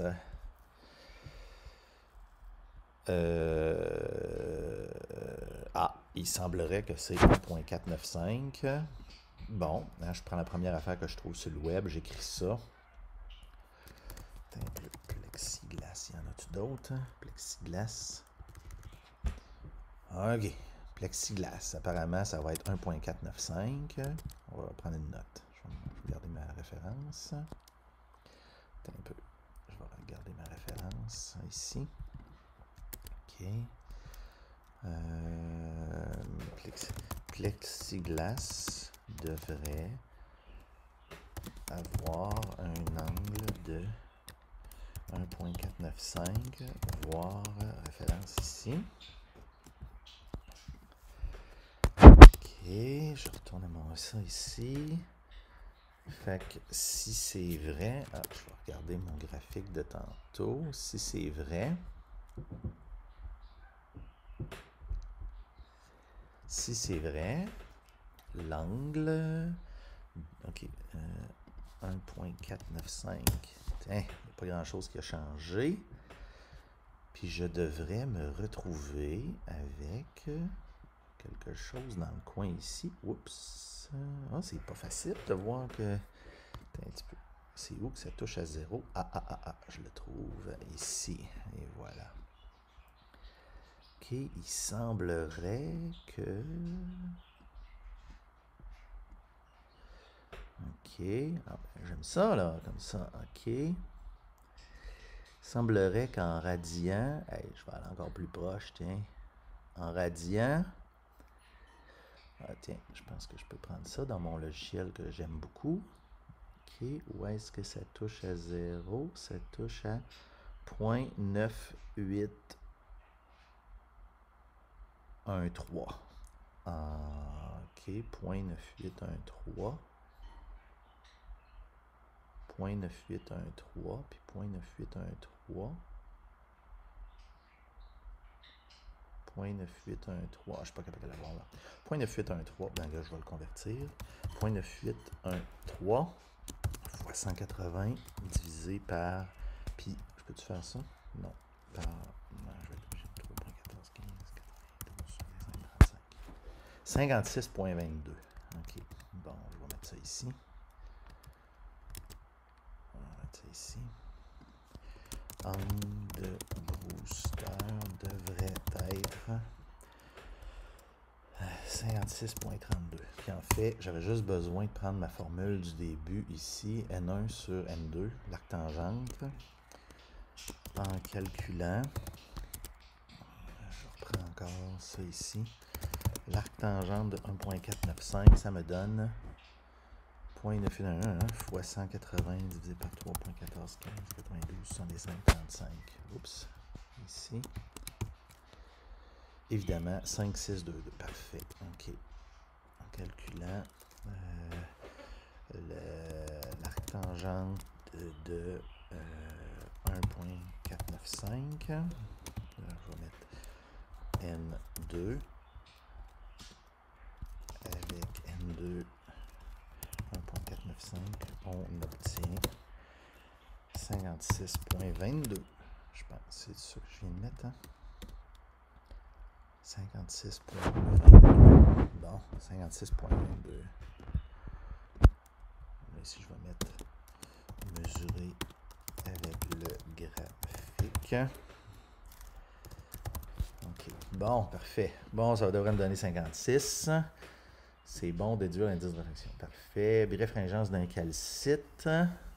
Il semblerait que c'est 1.495. Bon, hein, je prends la première affaire que je trouve sur le web, j'écris ça. Plexiglas, y en a-tu d'autres? Plexiglas. Ok, plexiglas. Apparemment, ça va être 1.495. On va prendre une note. Je vais regarder ma référence. Attends un peu. Je vais regarder ma référence ici. Ok. Plexiglas devrait avoir un angle de 1.495, voir référence ici. Ok, je retourne à ça ici. Fait que si c'est vrai, je vais regarder mon graphique de tantôt. Si c'est vrai, l'angle, ok, 1.495, il n'y a pas grand-chose qui a changé. Puis je devrais me retrouver avec quelque chose dans le coin ici. Oups! C'est pas facile de voir que... Attends un petit peu. C'est où que ça touche à 0? Je le trouve ici. Et voilà. Ok, il semblerait que... Ok, j'aime ça là, comme ça. Ok. Il semblerait qu'en radian... je vais aller encore plus proche, tiens. En radian... tiens, je pense que je peux prendre ça dans mon logiciel que j'aime beaucoup. Ok, où est-ce que ça touche à 0? Ça touche à 0.9813. Ok, 0.9813. 0.9813, puis 0.9813. 0.9813, je suis pas capable de l'avoir là. 0.9813, ben là, je vais le convertir. 0.9813 fois 180 divisé par... Puis, je peux-tu faire ça? Non. Par... Non, je vais être obligé de 3.14, 15, 85. 56.22. Ok. Bon, je vais mettre ça ici. On va mettre ça ici. Angle de Brewster devrait être 56.32. Puis en fait, j'avais juste besoin de prendre ma formule du début ici, N1 sur N2, l'arc-tangente. En calculant, je reprends encore ça ici. L'arc-tangente de 1.495, ça me donne 0.911 fois 180 divisé par 3.14, 15, 92, 65, 35. Oups, ici. Évidemment, 5, 6, 2, 2. Parfait. OK. En calculant l'arc-tangente de 1.495, je vais mettre N2 avec N2 1.495, on obtient 56.22. Je pense c'est ça que je viens de mettre. 56.22. Bon, 56.22. Ici, je vais mettre mesurer avec le graphique. OK. Bon, parfait. Bon, ça devrait me donner 56. C'est bon, déduire l'indice de réflexion. Parfait. Birefringence d'un calcite.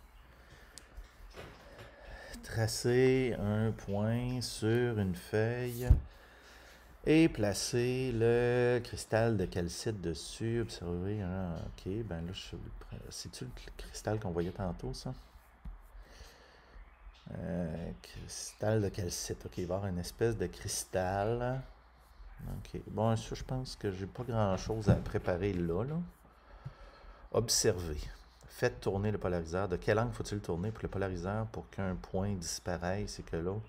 Tracer un point sur une feuille et placer le cristal de calcite dessus. Observer. OK, ben là, c'est-tu le cristal qu'on voyait tantôt, ça? Cristal de calcite. OK, il va y avoir une espèce de cristal OK. Bon, ça, je pense que j'ai pas grand-chose à préparer là. Observer. Faites tourner le polariseur. De quel angle faut-il tourner pour le polariseur pour qu'un point disparaisse et que l'autre...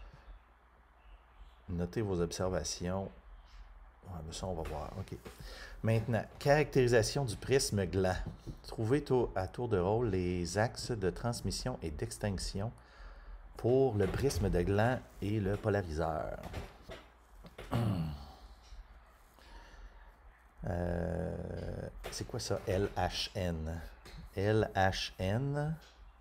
Notez vos observations. Ouais, mais ça, on va voir. OK. Maintenant, caractérisation du prisme gland. Trouvez à tour de rôle les axes de transmission et d'extinction pour le prisme de gland et le polariseur. C'est quoi ça? LHN. LHN.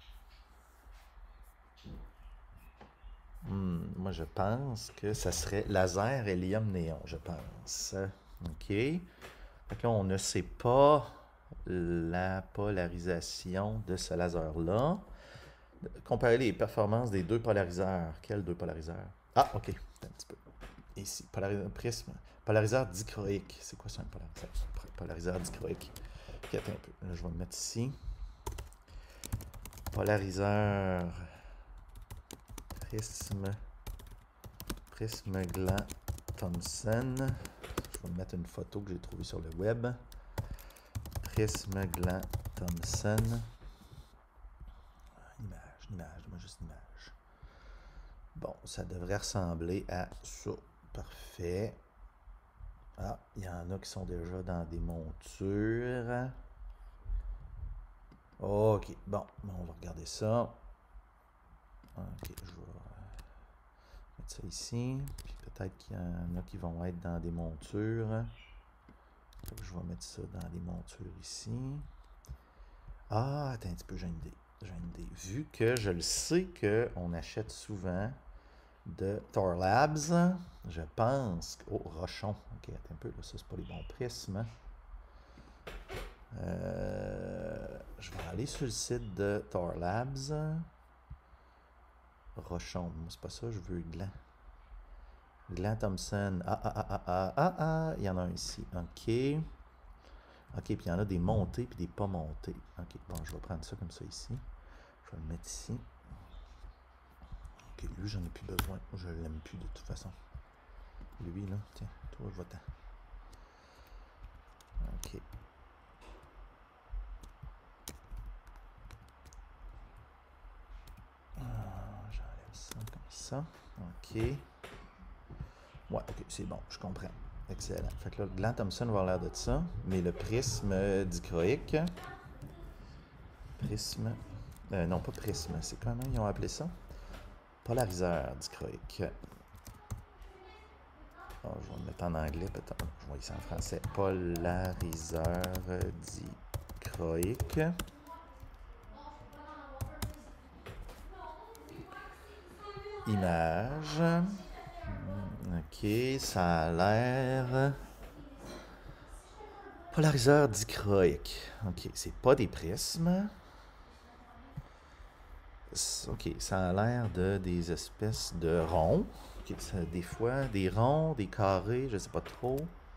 Moi, je pense que ça serait laser hélium-néon, je pense. OK. Fait que là, on ne sait pas la polarisation de ce laser-là. Comparer les performances des deux polariseurs. Quels deux polariseurs? Ah, OK. Un petit peu. Ici, prisme. Polariseur dichroïque. C'est quoi ça, un polariseur? Polariseur dichroïque. OK, attends un peu. Là, je vais me mettre ici. Polariseur prisme gland Thomson. Je vais mettre une photo que j'ai trouvée sur le web. Prisme gland Thomson. Image, moi juste image. Bon, ça devrait ressembler à ça. Parfait. Ah, il y en a qui sont déjà dans des montures. OK, bon, on va regarder ça. OK, je vais mettre ça ici. Puis peut-être qu'il y en a qui vont être dans des montures. Je vais mettre ça dans des montures ici. Ah, attends un petit peu, j'ai une idée. Vu que je le sais qu'on achète souvent de Thor Labs, je pense... Oh, Rochon. OK, attends un peu, là, ça, c'est pas les bons prismes. Je vais aller sur le site de Thor Labs. Rochon, c'est pas ça, je veux gland. Gland Thomson. Il y en a un ici. OK. OK, puis il y en a des montés puis des pas montés. OK, bon, je vais prendre ça comme ça ici. Je vais le mettre ici. OK, lui, j'en ai plus besoin. Je l'aime plus de toute façon. Lui, là, tiens, toi, va-t'en. OK. J'enlève ça comme ça. OK. Ouais, OK, c'est bon, je comprends. Excellent. Fait que là, le gland Thomson va avoir l'air de ça, mais le prisme dichroïque. Prisme. Non, pas prisme. C'est comment ils ont appelé ça? Polariseur dichroïque. Oh, je vais le mettre en anglais, peut-être. Je vois ici en français. Polariseur dichroïque. Image. OK, ça a l'air... Polariseur dichroïque. OK, c'est pas des prismes. OK, ça a l'air de des espèces de ronds. OK, ça, des fois, des ronds, des carrés, je sais pas trop.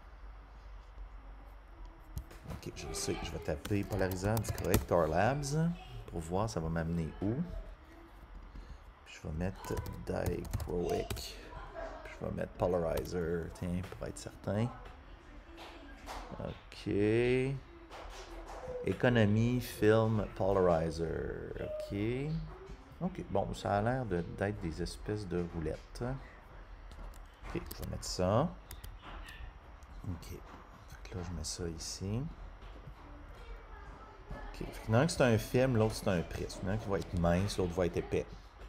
OK, je sais, je vais taper polariseur dichroïque Thor Labs pour voir ça va m'amener où. Puis je vais mettre dichroic. Puis je vais mettre polarizer, tiens, pour être certain. OK. Économie, film, polarizer. OK. OK, bon, ça a l'air d'être des espèces de roulettes. OK, je vais mettre ça. OK. Fait que là, je mets ça ici. OK. Fait qu'il y en a un qui c'est un film, l'autre c'est un prisme. Il y en a un qui va être mince, l'autre va être épais.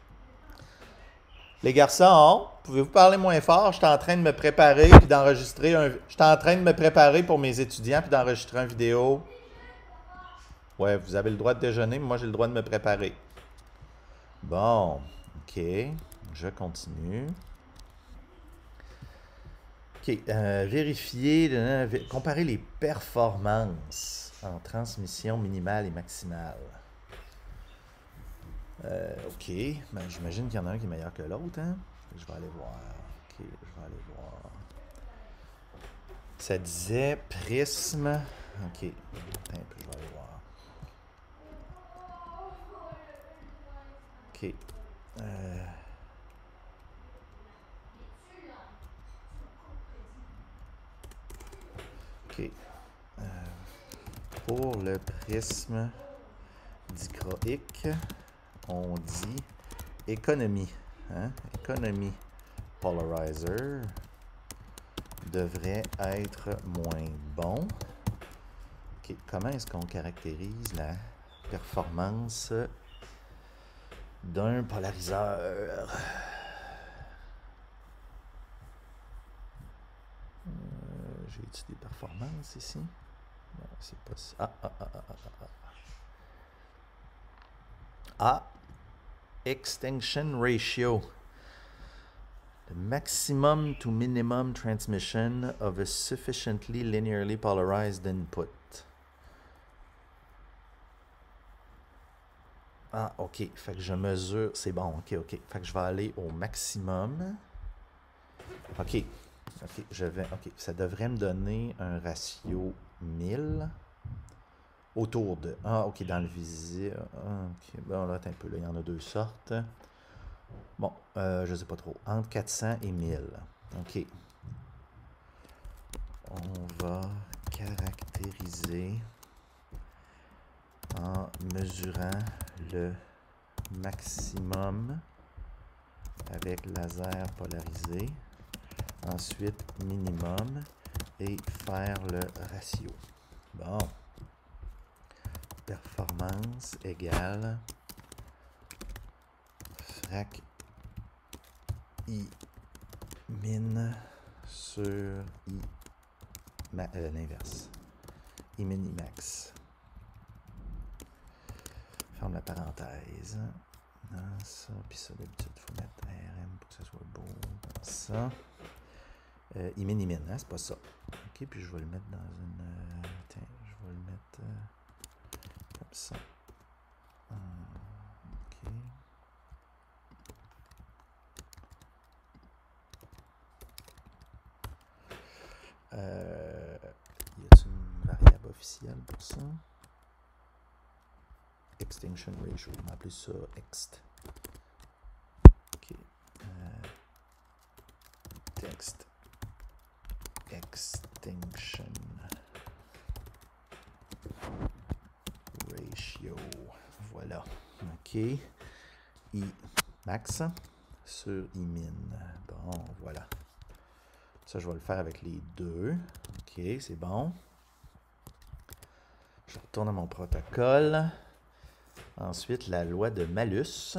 Les garçons, pouvez-vous parler moins fort? Je suis en train de me préparer puis d'enregistrer un... Je suis en train de me préparer pour mes étudiants puis d'enregistrer une vidéo. Ouais, vous avez le droit de déjeuner, mais moi j'ai le droit de me préparer. Bon, OK. Je continue. OK. Vérifier, comparer les performances en transmission minimale et maximale. OK. Ben, j'imagine qu'il y en a un qui est meilleur que l'autre, hein? Je vais aller voir. OK, je vais aller voir. Ça disait prisme. OK. Attends un peu, je vais aller voir. OK. OK. Pour le prisme dichroïque, on dit économie. Hein? Économie polarizer devrait être moins bon. OK. Comment est-ce qu'on caractérise la performance d'un polariseur? J'ai-tu des performances ici? Non, c'est pas ça. Extinction ratio. The maximum to minimum transmission of a sufficiently linearly polarized input. Ah, OK. Fait que je mesure. C'est bon, OK. Fait que je vais aller au maximum. OK. OK. Ça devrait me donner un ratio 1000 autour de. Ah, OK. Dans le visible. Ah, OK. Bon, là, attends un peu. Là, il y en a deux sortes. Bon, je sais pas trop. Entre 400 et 1000. OK. On va caractériser en mesurant le maximum avec laser polarisé. Ensuite, minimum et faire le ratio. Bon. Performance égale frac I min sur I l'inverse. I min I max. Ferme la parenthèse. Non, ça, puis ça, d'habitude, il faut mettre RM pour que ça soit beau. Comme ça. I min, hein, c'est pas ça. OK, puis je vais le mettre dans une... tiens, je vais le mettre comme ça. OK. Y a-t-il une variable officielle pour ça? Extinction ratio, on va appeler ça ext. OK. Text. Extinction ratio. Voilà. OK. I max sur I min. Bon, voilà. Ça, je vais le faire avec les deux. OK, c'est bon. Je retourne à mon protocole. Ensuite, la loi de malus.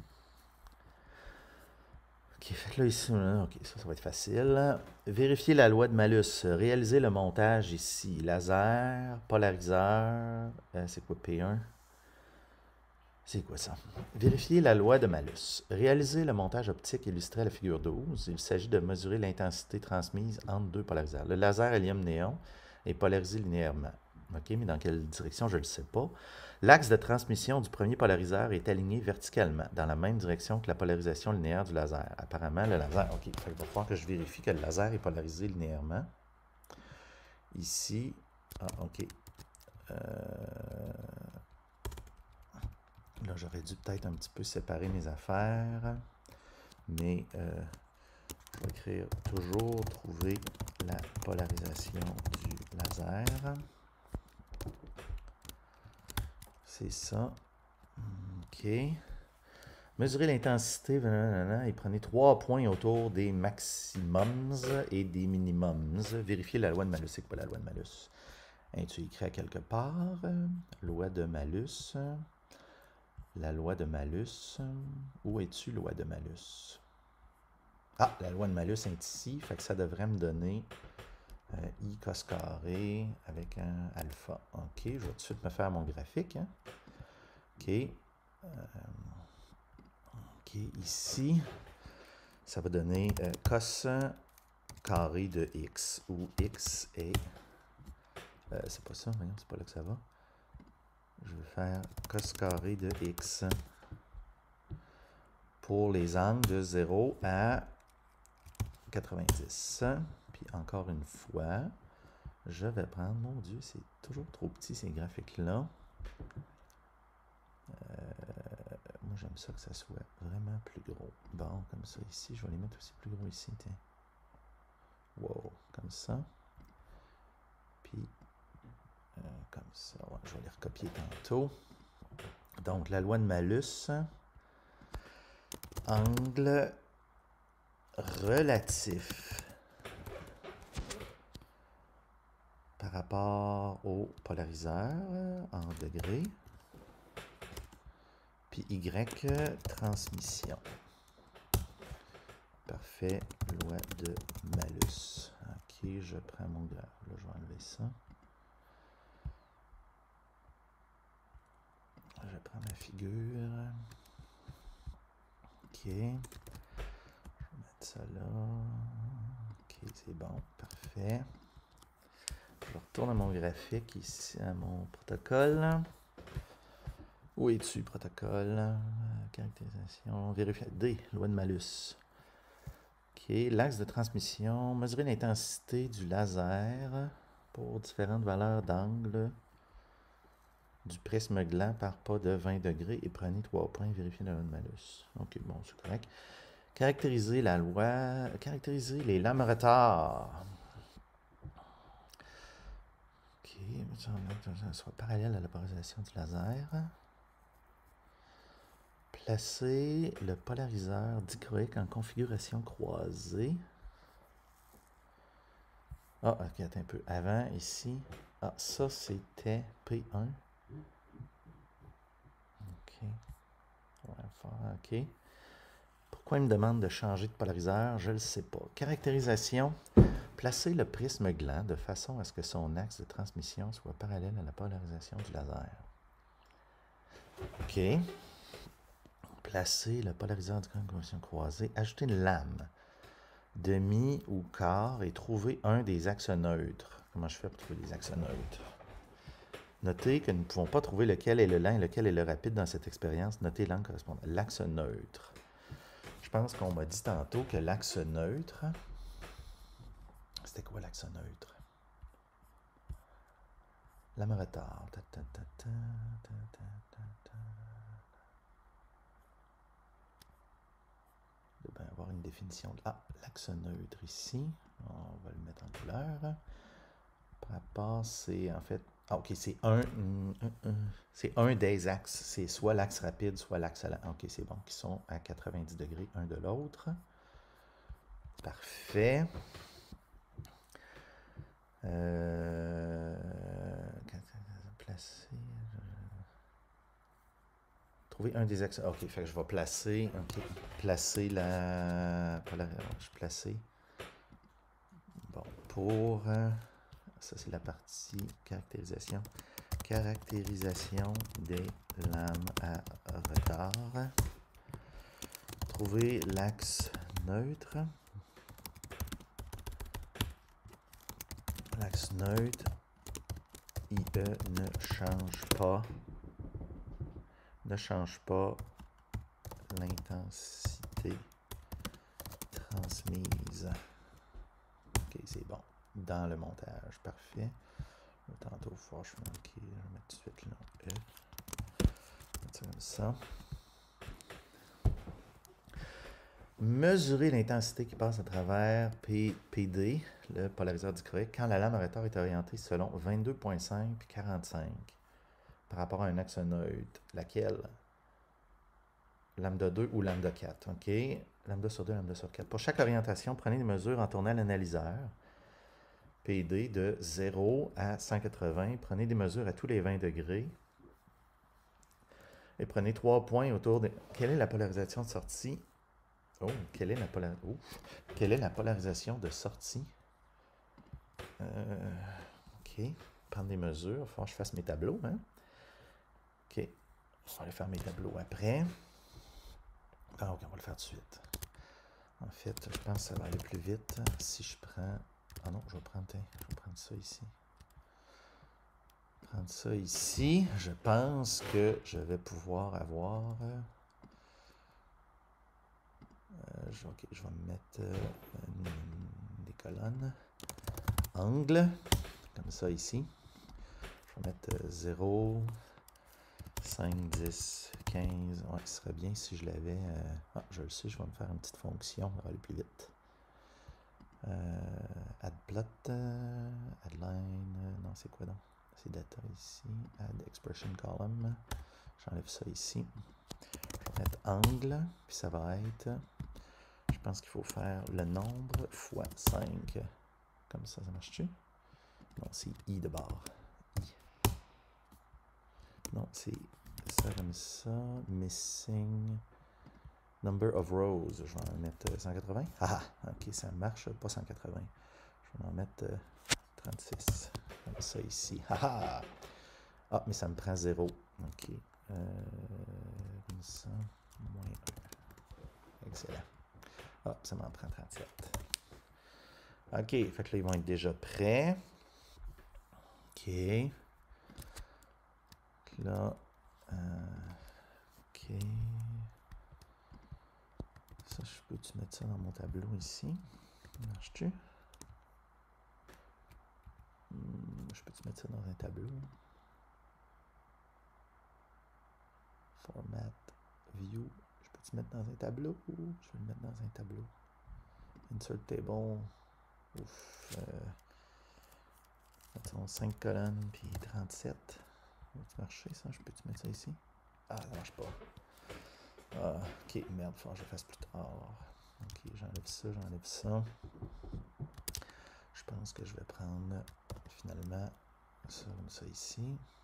OK, fait que là, ici, OK, ça va être facile. Vérifier la loi de malus. Réaliser le montage ici. Laser, polariseur. C'est quoi P1? C'est quoi ça? Vérifier la loi de malus. Réaliser le montage optique illustré à la figure 12. Il s'agit de mesurer l'intensité transmise entre deux polariseurs. Le laser hélium-néon est polarisé linéairement. OK, mais dans quelle direction, je ne le sais pas. L'axe de transmission du premier polariseur est aligné verticalement, dans la même direction que la polarisation linéaire du laser. Apparemment, le laser... OK, il va falloir que je vérifie que le laser est polarisé linéairement. Ici... Ah, OK. Là, j'aurais dû peut-être un petit peu séparer mes affaires, mais je vais écrire toujours trouver la polarisation du laser. C'est ça. OK. Mesurer l'intensité, et prenez 3 points autour des maximums et des minimums. Vérifier la loi de malus. C'est quoi la loi de malus? Es-tu écrit à quelque part? Loi de malus. La loi de malus. Où es-tu, loi de malus? Ah, la loi de malus est ici. Fait que ça devrait me donner I cos carré avec un alpha. OK, je vais tout de suite me faire mon graphique. Hein. OK. OK, ici, ça va donner cos carré de x, où x est... c'est pas ça, voyons, c'est pas là que ça va. Je vais faire cos carré de x pour les angles de 0 à 90. Puis encore une fois, je vais prendre... Mon Dieu, c'est toujours trop petit ces graphiques-là. Moi, j'aime ça que ça soit vraiment plus gros. Bon, comme ça ici. Je vais les mettre aussi plus gros ici. Tiens. Wow, comme ça. Puis, comme ça, ouais, je vais les recopier tantôt. Donc, la loi de malus, angle relatif par rapport au polariseur en degrés, puis Y, transmission. Parfait, loi de malus. Ok, je prends mon graphe. Là, je vais enlever ça. Je prends ma figure. Ok. Je vais mettre ça là. Ok, c'est bon, parfait. Je retourne à mon graphique ici, à mon protocole. Où es-tu, protocole? Caractérisation, vérifier. D, loi de malus. Ok, l'axe de transmission. Mesurer l'intensité du laser pour différentes valeurs d'angle du prisme gland par pas de 20 degrés et prenez 3 points, vérifier la loi de malus. Ok, bon, c'est correct. Caractériser la loi. Caractériser les lames retard. Ok, ça soit parallèle à la polarisation du laser. Placer le polariseur dichroïque en configuration croisée. Ah, ok, attends un peu. Avant, ici. Ah, ça, c'était P1. Ok. On va faire, ok. Pourquoi il me demande de changer de polariseur? Je ne le sais pas. Caractérisation. Placer le prisme gland de façon à ce que son axe de transmission soit parallèle à la polarisation du laser. OK. Placer le polariseur de configuration croisée. Ajouter une lame. Demi ou quart et trouver un des axes neutres. Comment je fais pour trouver les axes neutres? Notez que nous ne pouvons pas trouver lequel est le lent et lequel est le rapide dans cette expérience. Notez l'angle correspondant. L'axe neutre. Je pense qu'on m'a dit tantôt que l'axe neutre... C'était quoi l'axe neutre? Lame retard. Il doit avoir une définition. Ah, l'axe neutre ici. On va le mettre en couleur. Par rapport, c'est en fait... Ah, ok, c'est un des axes. C'est soit l'axe rapide, soit l'axe lent. Ok, c'est bon. Qui sont à 90 degrés un de l'autre. Parfait. Placer... Trouver un des axes. Ok, fait que je vais placer. Ok, placer la. Je placer. Bon, pour. Ça, c'est la partie caractérisation. Caractérisation des lames à retard. Trouver l'axe neutre. L'axe neutre. IE ne change pas. Ne change pas l'intensité transmise. Ok, c'est bon. Dans le montage, parfait. Tantôt, franchement, ok, je vais mettre tout de suite le nom E. Mettre ça comme ça. Mesurer l'intensité qui passe à travers PD, le polariseur dichroïque, quand la lame à retard est orientée selon 22.5 puis 45 par rapport à un axe neutre. Laquelle? Lambda 2 ou lambda 4. OK. Lambda sur 2, lambda sur 4. Pour chaque orientation, prenez des mesures en tournant l'analyseur. PD de 0 à 180. Prenez des mesures à tous les 20 degrés. Et prenez 3 points autour de... Quelle est la polarisation de sortie? Oh, quelle est la polarisation de sortie? OK. Prendre des mesures. Il faut que je fasse mes tableaux. Hein? OK. Je vais aller faire mes tableaux après. Ah, OK, on va le faire tout de suite. En fait, je pense que ça va aller plus vite si je prends... Ah non, je vais prendre ça ici. Prendre ça ici. Je pense que je vais pouvoir avoir... OK, je vais me mettre des colonnes. Angle, comme ça ici. Je vais mettre 0, 5, 10, 15. Ouais, ce serait bien si je l'avais... Ah, je le sais, je vais me faire une petite fonction. Ça va aller plus vite. Add plot, add line, non c'est quoi donc? C'est data ici, add expression column, j'enlève ça ici, je vais mettre angle, puis ça va être, je pense qu'il faut faire le nombre fois 5, comme ça marche-tu? Non, c'est i de bord, i. Non, c'est ça comme ça, missing, number of rows, je vais en mettre 180, ah, ok, ça marche, pas 180, je vais en mettre 36, comme ça ici, haha! Ah, mais ça me prend 0. OK. Comme ça, moins 1. Excellent. Ah, ça m'en prend 37. OK, fait que là, ils vont être déjà prêts. OK. Là, OK. Ça, je peux-tu mettre ça dans mon tableau ici? Marche-tu? Je peux-tu mettre ça dans un tableau? Format, view. Je peux-tu mettre dans un tableau? Je vais le mettre dans un tableau. Insert table. Ouf. 5 colonnes, puis 37. Va-tu marcher, ça? Je peux-tu mettre ça ici? Ah, ça marche pas. Ah, ok, merde, faut que je le fasse plus tard. Ok, j'enlève ça, j'enlève ça. Je pense que je vais prendre, finalement, ça comme ça ici.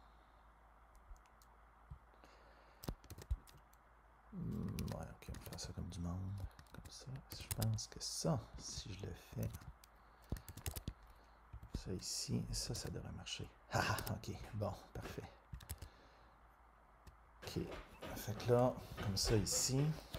Ouais, ok, on va faire ça comme du monde. Comme ça. Je pense que ça, si je le fais... Ça ici, ça devrait marcher. Ah, ok, bon, parfait. Ok, fait que là, comme ça ici,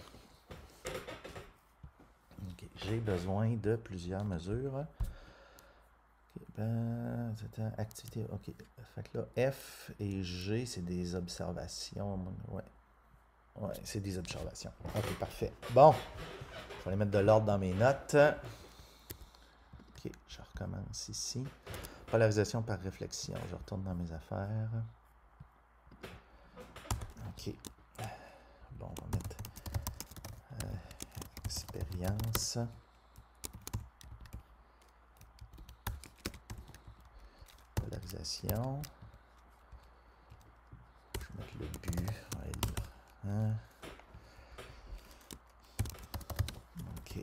okay, j'ai besoin de plusieurs mesures. Okay, ben, activité, ok. Fait que là, F et G, c'est des observations. Ouais, c'est des observations. Ok, parfait. Bon, je vais aller mettre de l'ordre dans mes notes. Ok, je recommence ici. Polarisation par réflexion. Je retourne dans mes affaires. Ok. Bon, on va mettre expérience. Polarisation. Je vais mettre le but. On va lire. Hein? Ok.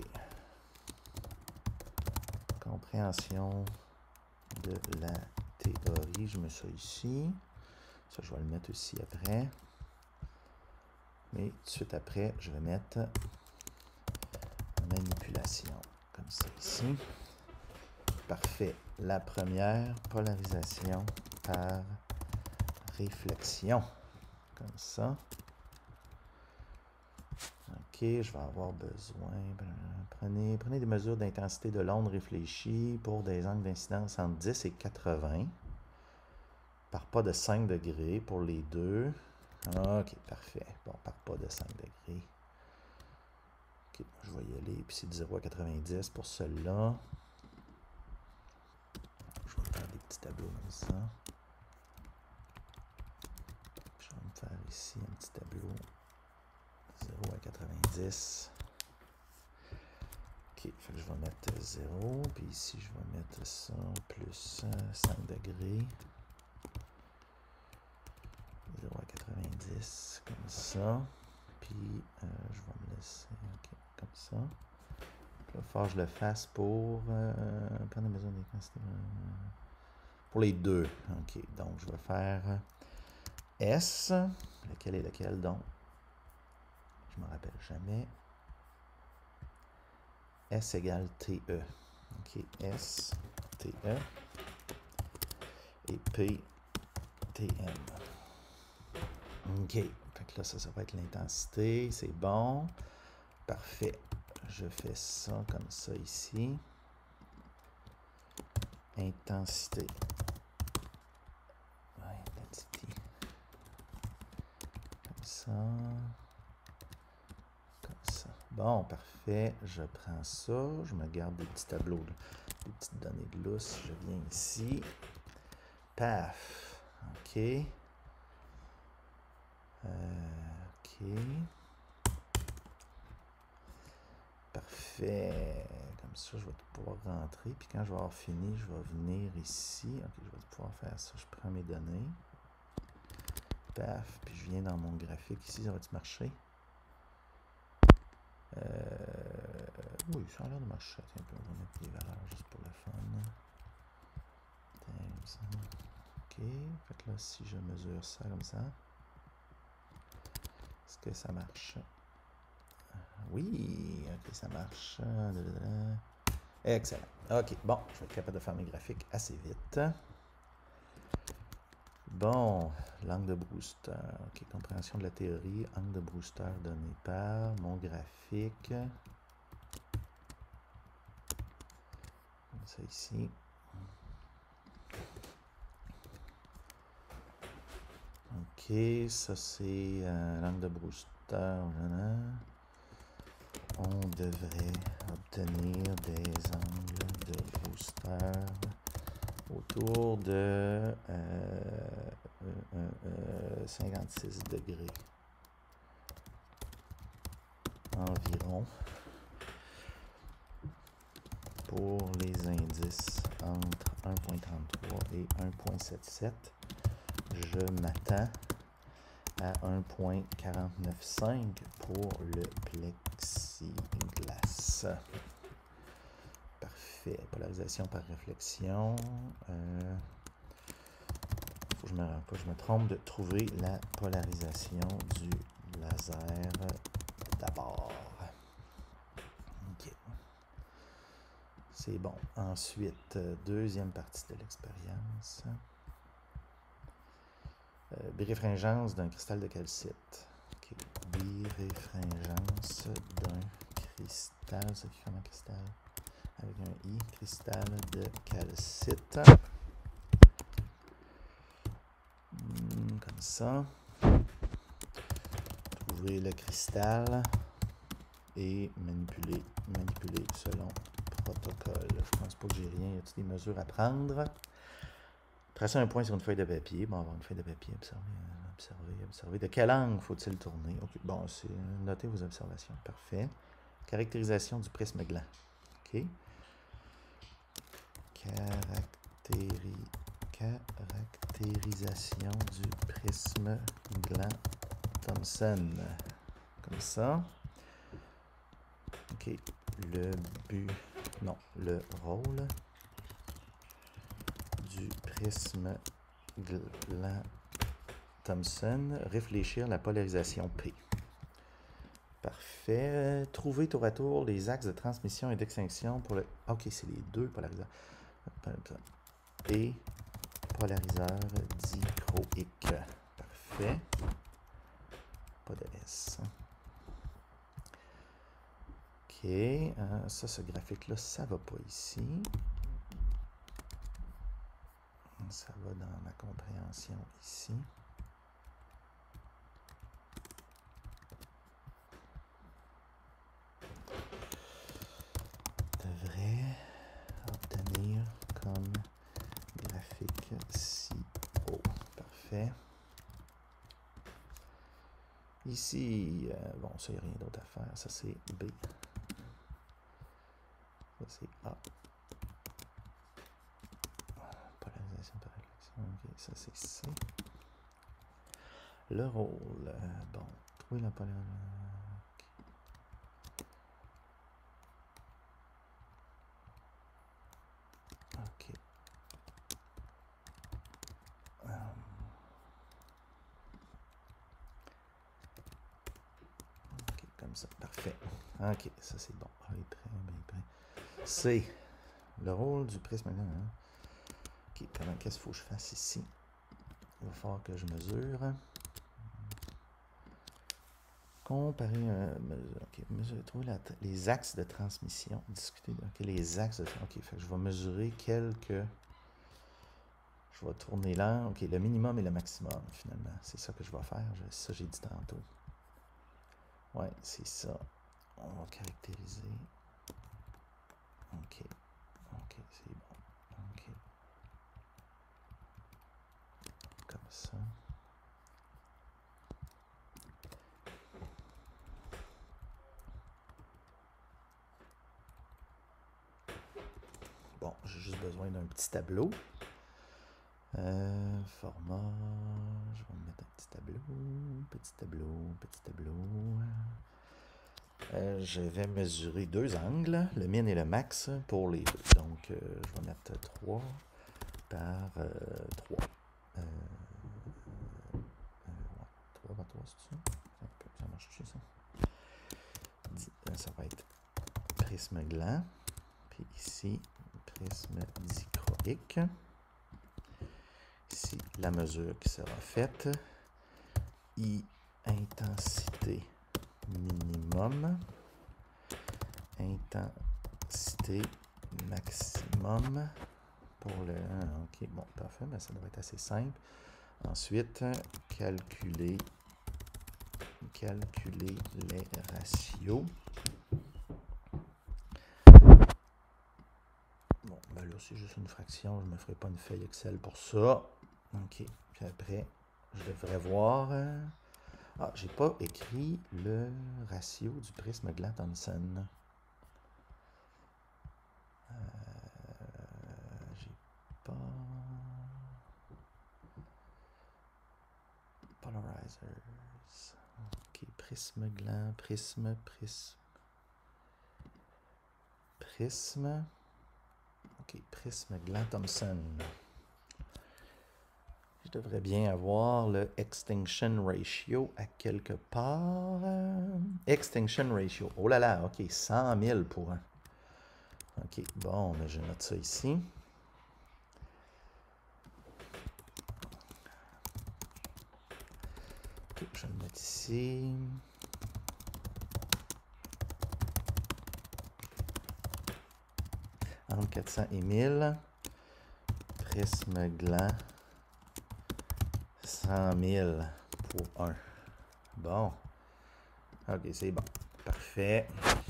Compréhension de la théorie. Je mets ça ici. Ça, je vais le mettre aussi après. Mais tout de suite après, je vais mettre manipulation. Comme ça ici. Parfait. La première, polarisation par réflexion. Comme ça. Ok, je vais avoir besoin. Prenez des mesures d'intensité de l'onde réfléchie pour des angles d'incidence entre 10 et 80. Par pas de 5 degrés pour les deux. Ok, parfait. Bon, par pas de 5 degrés. Ok, je vais y aller. Puis c'est de 0 à 90 pour celui-là. Je vais faire des petits tableaux comme ça. Puis je vais me faire ici un petit tableau. 0 à 90. Ok, fait que je vais mettre 0. Puis ici, je vais mettre ça plus 5 degrés. 0 à 90, comme ça. Puis, je vais me laisser, ok, comme ça. Puis, il va falloir que je le fasse pour prendre la mesure d'intensité. Pour les deux. Ok, donc je vais faire S. Lequel est lequel, donc? Je ne me rappelle jamais. S égale TE. Ok, S, TE. Et P, TM. Ok, fait que là, ça va être l'intensité. C'est bon. Parfait. Je fais ça comme ça ici. Intensité. Ouais, intensité. Comme ça. Comme ça. Bon, parfait. Je prends ça. Je me garde des petits tableaux, des petites données de lousse. Je viens ici. Paf. OK. OK. Parfait. Comme Comme ça, je vais pouvoir rentrer. Puis quand je vais avoir fini, je vais venir ici. Ok, je vais pouvoir faire ça. Je prends mes données. Paf. Puis je viens dans mon graphique ici. Ça va-tu marcher? Oui, ça a l'air de marcher. Tiens, on va mettre les valeurs juste pour le fun. Ok. Fait que là, si je mesure ça comme ça, est-ce que ça marche? Oui, ok, ça marche. Excellent. Ok, bon, je vais être capable de faire mes graphiques assez vite. Bon, l'angle de Brewster. Ok, compréhension de la théorie. Angle de Brewster donné par mon graphique. Comme ça ici. Ok, ça c'est l'angle de Brewster. Voilà. On devrait obtenir des angles de Brewster autour de 56 degrés environ pour les indices entre 1.33 et 1.77. Je m'attends à 1.495 pour le plexiglas. Parfait. Polarisation par réflexion. Faut que je me trompe de trouver la polarisation du laser d'abord. Ok. C'est bon. Ensuite, deuxième partie de l'expérience. Biréfringence d'un cristal de calcite. Okay. Biréfringence d'un cristal. Ça fait comme un cristal avec un I. Cristal de calcite. Comme ça. Trouver le cristal et manipuler selon protocole. Je pense pas que j'ai rien. Y a-t-il des mesures à prendre? Tracer un point sur une feuille de papier. Bon, avoir une feuille de papier, observer. De quel angle faut-il tourner? Ok, bon, c'est noter vos observations. Parfait. Caractérisation du prisme gland. Ok. Caractérisation du prisme gland Thomson. Comme ça. Ok. Le rôle du prisme gland Thomson, réfléchir la polarisation P. Parfait. Trouver tour à tour les axes de transmission et d'extinction pour le... Ok, c'est les deux polariseurs. Et polariseur dichroïque. Parfait. Pas de S. Ok. Ça, ce graphique-là, ça va pas ici. Ça va dans ma compréhension ici. Devrait obtenir comme graphique si haut. Parfait. Ici, bon, ça, il n'y a rien d'autre à faire. Ça, c'est B. Ça, c'est A. Polarisation par réflexion. Ok, ça, c'est C. Le rôle. Bon, trouver la polarisation. Ok. Ok, comme ça. Parfait. Ok, ça, c'est bon. A est prêt, B est prêt. C. Le rôle du prisme. Ok, qu'est-ce qu'il faut que je fasse ici? Il va falloir que je mesure. Comparer, trouver les axes de transmission. Discuter, les axes de transmission. Ok, fait que je vais mesurer quelques... Je vais tourner là. Ok, le minimum et le maximum, finalement. C'est ça que je vais faire. Ça, j'ai dit tantôt. Ouais, c'est ça. On va caractériser. Ok. Ok, c'est bon. Ok. Comme ça. bon, j'ai juste besoin d'un petit tableau. Format, je vais me mettre un petit tableau, petit tableau, petit tableau. Je vais mesurer deux angles, le min et le max pour les deux. Donc, je vais mettre 3 par 3. 3 par 3, c'est ça? Ça marche-tu, ça? Ça va être prisme gland. Puis ici, prisme dichroïque. Ici, la mesure qui sera faite. I, intensité minimum. Intensité maximum. Pour le... OK, bon, parfait, mais ça doit être assez simple. Ensuite, calculer les ratios. Bon, ben là, c'est juste une fraction. Je ne me ferai pas une feuille Excel pour ça. OK. Puis après, je devrais voir... Ah, j'ai pas écrit le ratio du prisme Gland-Thomson. J'ai pas... Polarizers. OK, prisme Gland, prisme. OK, prisme Gland-Thomson. Je devrais bien avoir le extinction ratio à quelque part. Extinction ratio. Oh là là, OK, 100 000 pour un. OK, bon, mais je note ça ici. OK, je le note ici. Entre 400 et 1000. Prisme gland. 100 000 pour 1. Bon. OK, c'est bon. Parfait.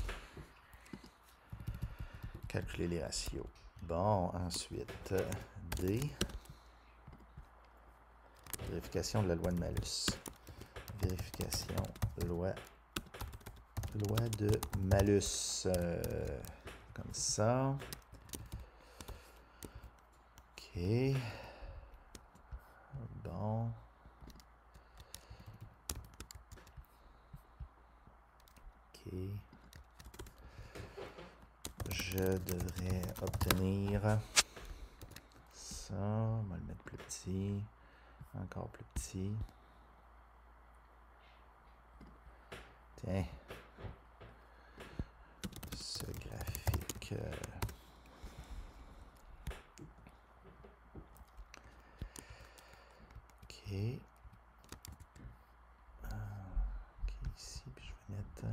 Calculer les ratios. Bon, ensuite, D. Vérification de la loi de malus. Vérification loi de malus. Comme ça. OK. Bon. OK. Je devrais obtenir ça. On va le mettre plus petit. Encore plus petit. Tiens. Ce graphique. OK. OK, ici, puis je vais mettre...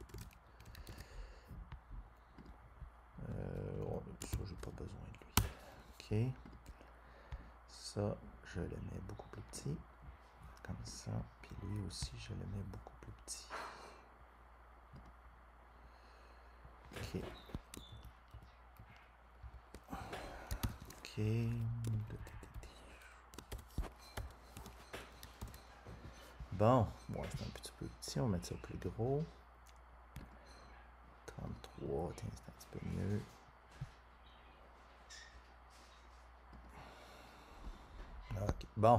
ça, j'ai pas besoin de lui. OK. Ça, je le mets beaucoup plus petit. Comme ça. Puis lui aussi, je le mets beaucoup plus petit. OK. OK. Bon. Ouais, c'est un petit peu petit. On va mettre ça plus gros. 33. Tiens, c'est un petit peu mieux. OK. Bon.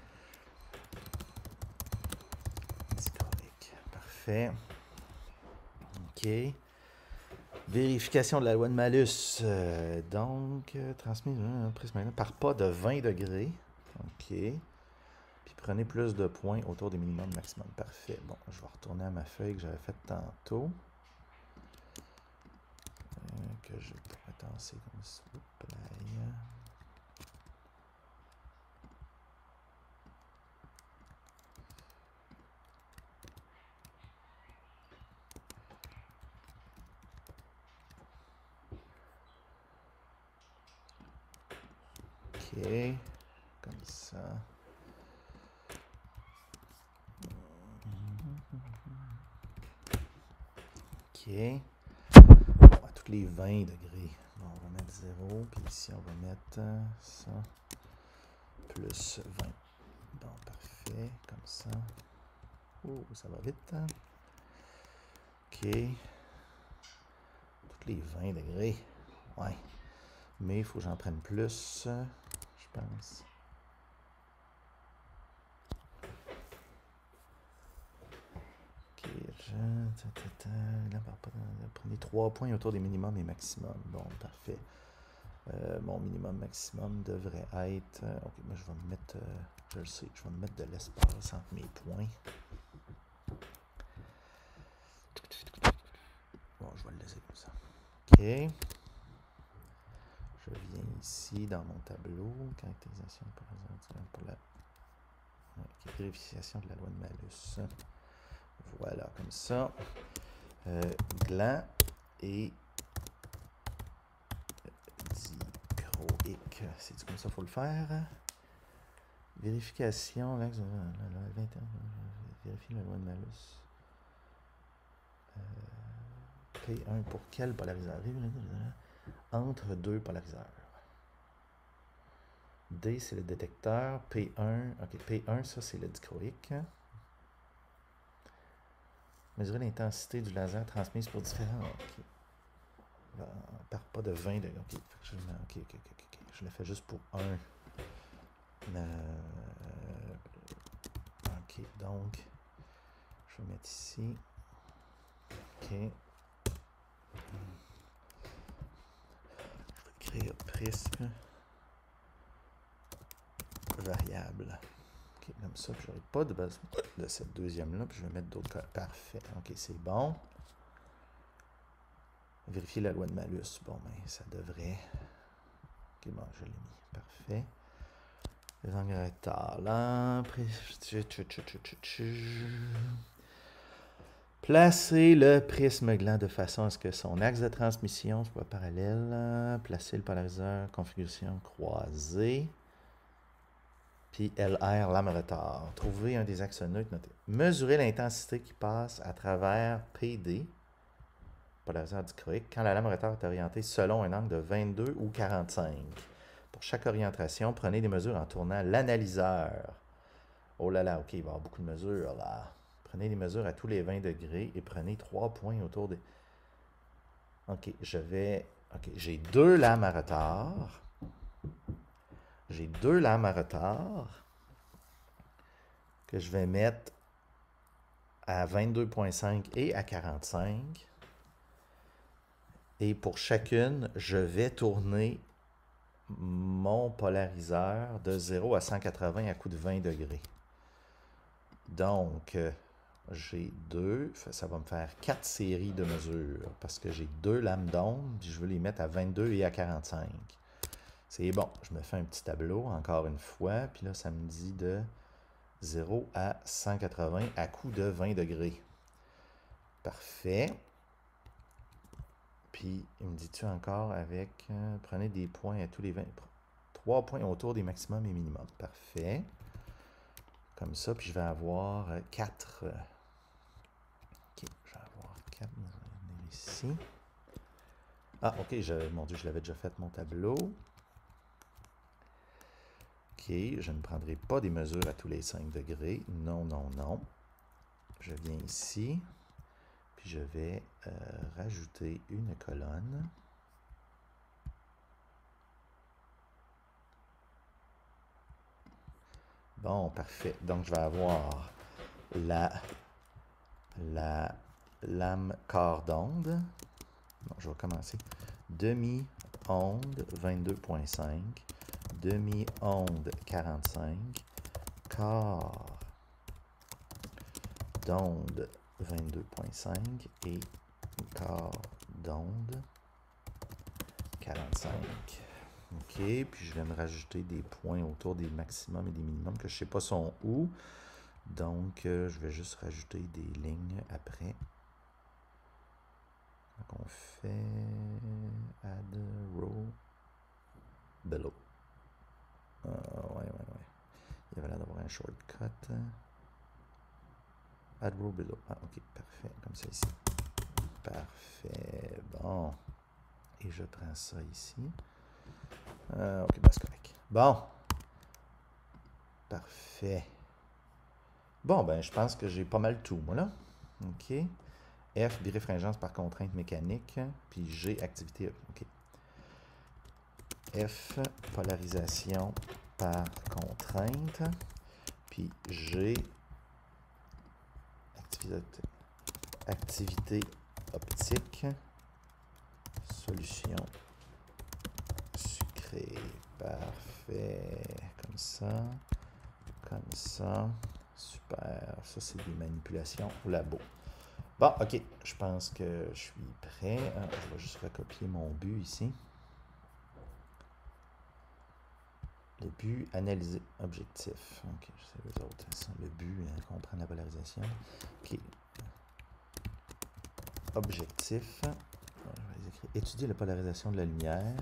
C'est correct. Parfait. OK. Vérification de la loi de malus. Donc, transmis prisme par pas de 20 degrés. OK. Puis prenez plus de points autour des minimums maximum. Parfait. Bon, je vais retourner à ma feuille que j'avais faite tantôt. Que je pourrais tasser comme ça. OK. Comme ça. OK. Bon, à toutes les 20 degrés. Bon, on va mettre 0. Puis ici, on va mettre ça. Plus 20. Bon, parfait. Comme ça. Oh, ça va vite. Hein? OK. Toutes les 20 degrés. Ouais. Mais il faut que j'en prenne plus, je pense. Ok, là, prenez 3 points autour des minimums et maximums. Bon, parfait. Mon minimum maximum devrait être... ok, moi je vais me mettre... je le sais, je vais me mettre de l'espace entre mes points. Bon, je vais le laisser comme ça. Ok. Je viens ici dans mon tableau. Caractérisation pour la vérification de la loi de malus. Voilà, comme ça. Gland et dichroïque. C'est comme ça qu'il faut le faire. Vérification. Vérifier la loi de malus. P1 pour quel polariseur? Entre deux polariseurs. D, c'est le détecteur. P1, ok, P1, ça, c'est le dichroïque. Mesurer l'intensité du laser transmise pour différents. Ok. On part pas de 20 degrés. Ok, je le fais juste pour 1. Ok, donc, je vais mettre ici. Ok. Je vais écrire prisme variable. Ok, comme ça, je n'aurai pas de besoin de cette deuxième-là, puis je vais mettre d'autres cas. Parfait. Ok, c'est bon. Vérifier la loi de malus. Bon, ben, ça devrait. Ok, bon, je l'ai mis. Parfait. Les angles rectangles. Là. Placez le prisme gland de façon à ce que son axe de transmission soit parallèle. Placez le polariseur, configuration croisée. Puis LR, lame retard. Trouvez un des axes neutres notés. Mesurez l'intensité qui passe à travers PD, polariseur dichroïque, quand la lame retard est orientée selon un angle de 22 ou 45. Pour chaque orientation, prenez des mesures en tournant l'analyseur. Oh là là, ok, il va y avoir beaucoup de mesures là. Prenez des mesures à tous les 20 degrés et prenez 3 points autour des... Ok, je vais... Ok, j'ai 2 lames à retard. J'ai 2 lames à retard que je vais mettre à 22,5 et à 45. Et pour chacune, je vais tourner mon polariseur de 0 à 180 à coup de 20 degrés. Donc, j'ai 2, ça va me faire 4 séries de mesures parce que j'ai 2 lames d'onde, puis je veux les mettre à 22 et à 45. C'est bon, je me fais un petit tableau encore une fois, puis là, ça me dit de 0 à 180 à coup de 20 degrés. Parfait. Puis, il me dit-tu encore avec, prenez des points à tous les 20, 3 points autour des maximums et minimums. Parfait. Comme ça, puis je vais avoir 4. Ok, je vais avoir 4 ici. Ah, ok, mon Dieu, je l'avais déjà fait mon tableau. Ok, je ne prendrai pas des mesures à tous les 5 degrés. Non, non, non. Je viens ici, puis je vais rajouter une colonne. Bon, parfait. Donc, je vais avoir la lame quart d'onde. Bon, je vais commencer. Demi-onde 22,5. Demi-onde 45. Quart d'onde 22,5 et quart d'onde 45. OK, puis je vais me rajouter des points autour des maximums et des minimums que je ne sais pas sont où. Donc, je vais juste rajouter des lignes après. Donc, on fait add row below. Ouais. Il y avait l'air d'avoir un shortcut. Add row below. Ah, OK, parfait. Comme ça ici. Parfait. Bon. Et je prends ça ici. OK, ben c'est correct. Bon. Parfait. Bon, ben, je pense que j'ai pas mal tout, moi, là. OK. F, biréfringence par contrainte mécanique. Puis G, activité. OK. F, polarisation par contrainte. Puis G, activité optique. Solution sucrée. Parfait. Comme ça. Comme ça. Super. Ça, c'est des manipulations au labo. Bon, OK. Je pense que je suis prêt. Je vais juste recopier mon but ici. Le but, analyser objectif. OK, c'est les autres. Le but, comprendre la polarisation. OK. Objectif. Je vais les écrire. Étudier la polarisation de la lumière.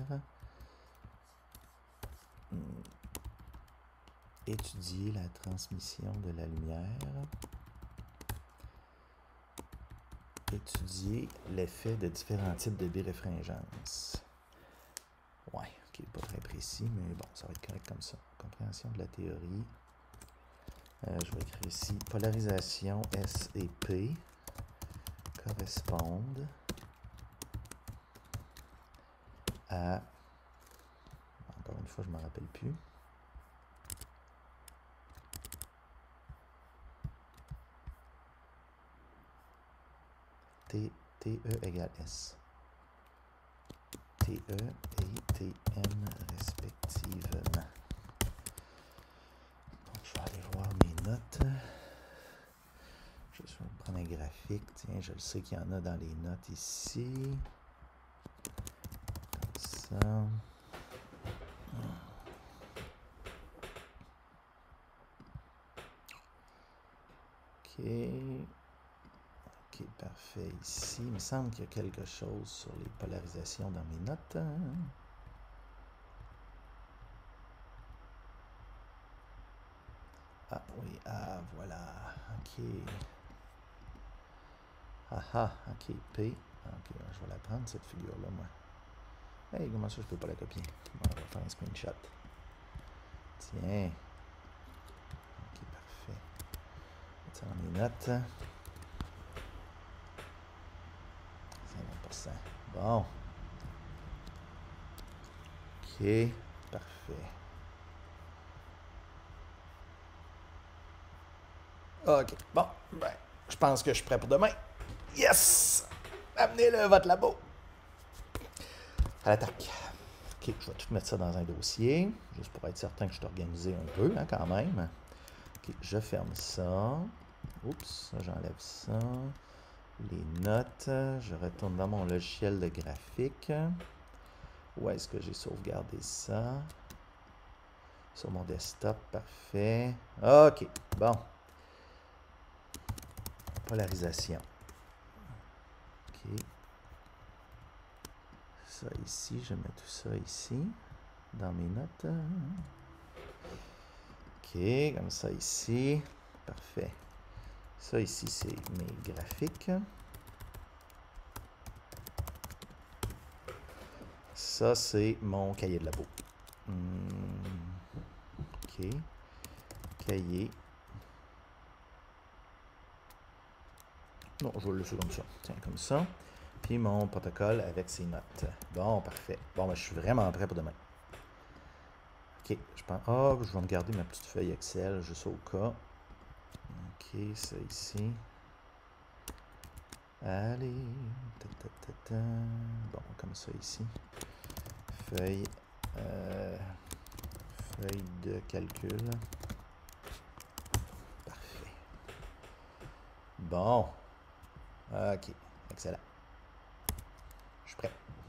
Étudier la transmission de la lumière. Étudier l'effet de différents types de biréfringence. Ouais, ok, pas très précis, mais bon, ça va être correct comme ça. Compréhension de la théorie. Je vais écrire ici, polarisation S et P correspondent à, encore une fois, je ne me rappelle plus, TE égale S. TE et TM respectivement. Donc, je vais aller voir mes notes. Je vais prendre un graphique. Tiens, je le sais qu'il y en a dans les notes ici. Comme ça. OK. OK, parfait. Ici, il me semble qu'il y a quelque chose sur les polarisations dans mes notes. Ah oui, ah voilà. OK. Ah, OK, P. OK, je vais la prendre, cette figure-là, moi. Hey, comment ça, je peux pas la copier? Bon, on va faire un screenshot. Tiens. OK, parfait. Ça dans mes notes. 50%. Bon. OK, parfait. OK, bon, ben, je pense que je suis prêt pour demain. Yes! Amenez-le, votre labo. À l'attaque. OK, je vais tout mettre ça dans un dossier, juste pour être certain que je suis organisé un peu, hein, quand même. OK, je ferme ça. Oups, j'enlève ça. Les notes. Je retourne dans mon logiciel de graphique. Où est-ce que j'ai sauvegardé ça? Sur mon desktop, parfait. OK, bon. Polarisation. OK. Ça ici, je mets tout ça ici, dans mes notes. OK, comme ça ici. Parfait. Ça ici, c'est mes graphiques. Ça, c'est mon cahier de labo. OK. Cahier. Non, je vais le laisser comme ça. Tiens, comme ça. Puis mon protocole avec ses notes. Bon, parfait. Bon, ben, je suis vraiment prêt pour demain. OK, je pense... Ah, je vais me garder ma petite feuille Excel, juste au cas. OK, ça ici. Allez. Bon, comme ça ici. Feuille. Feuille de calcul. Parfait. Bon. OK, excellent. Je suis prêt.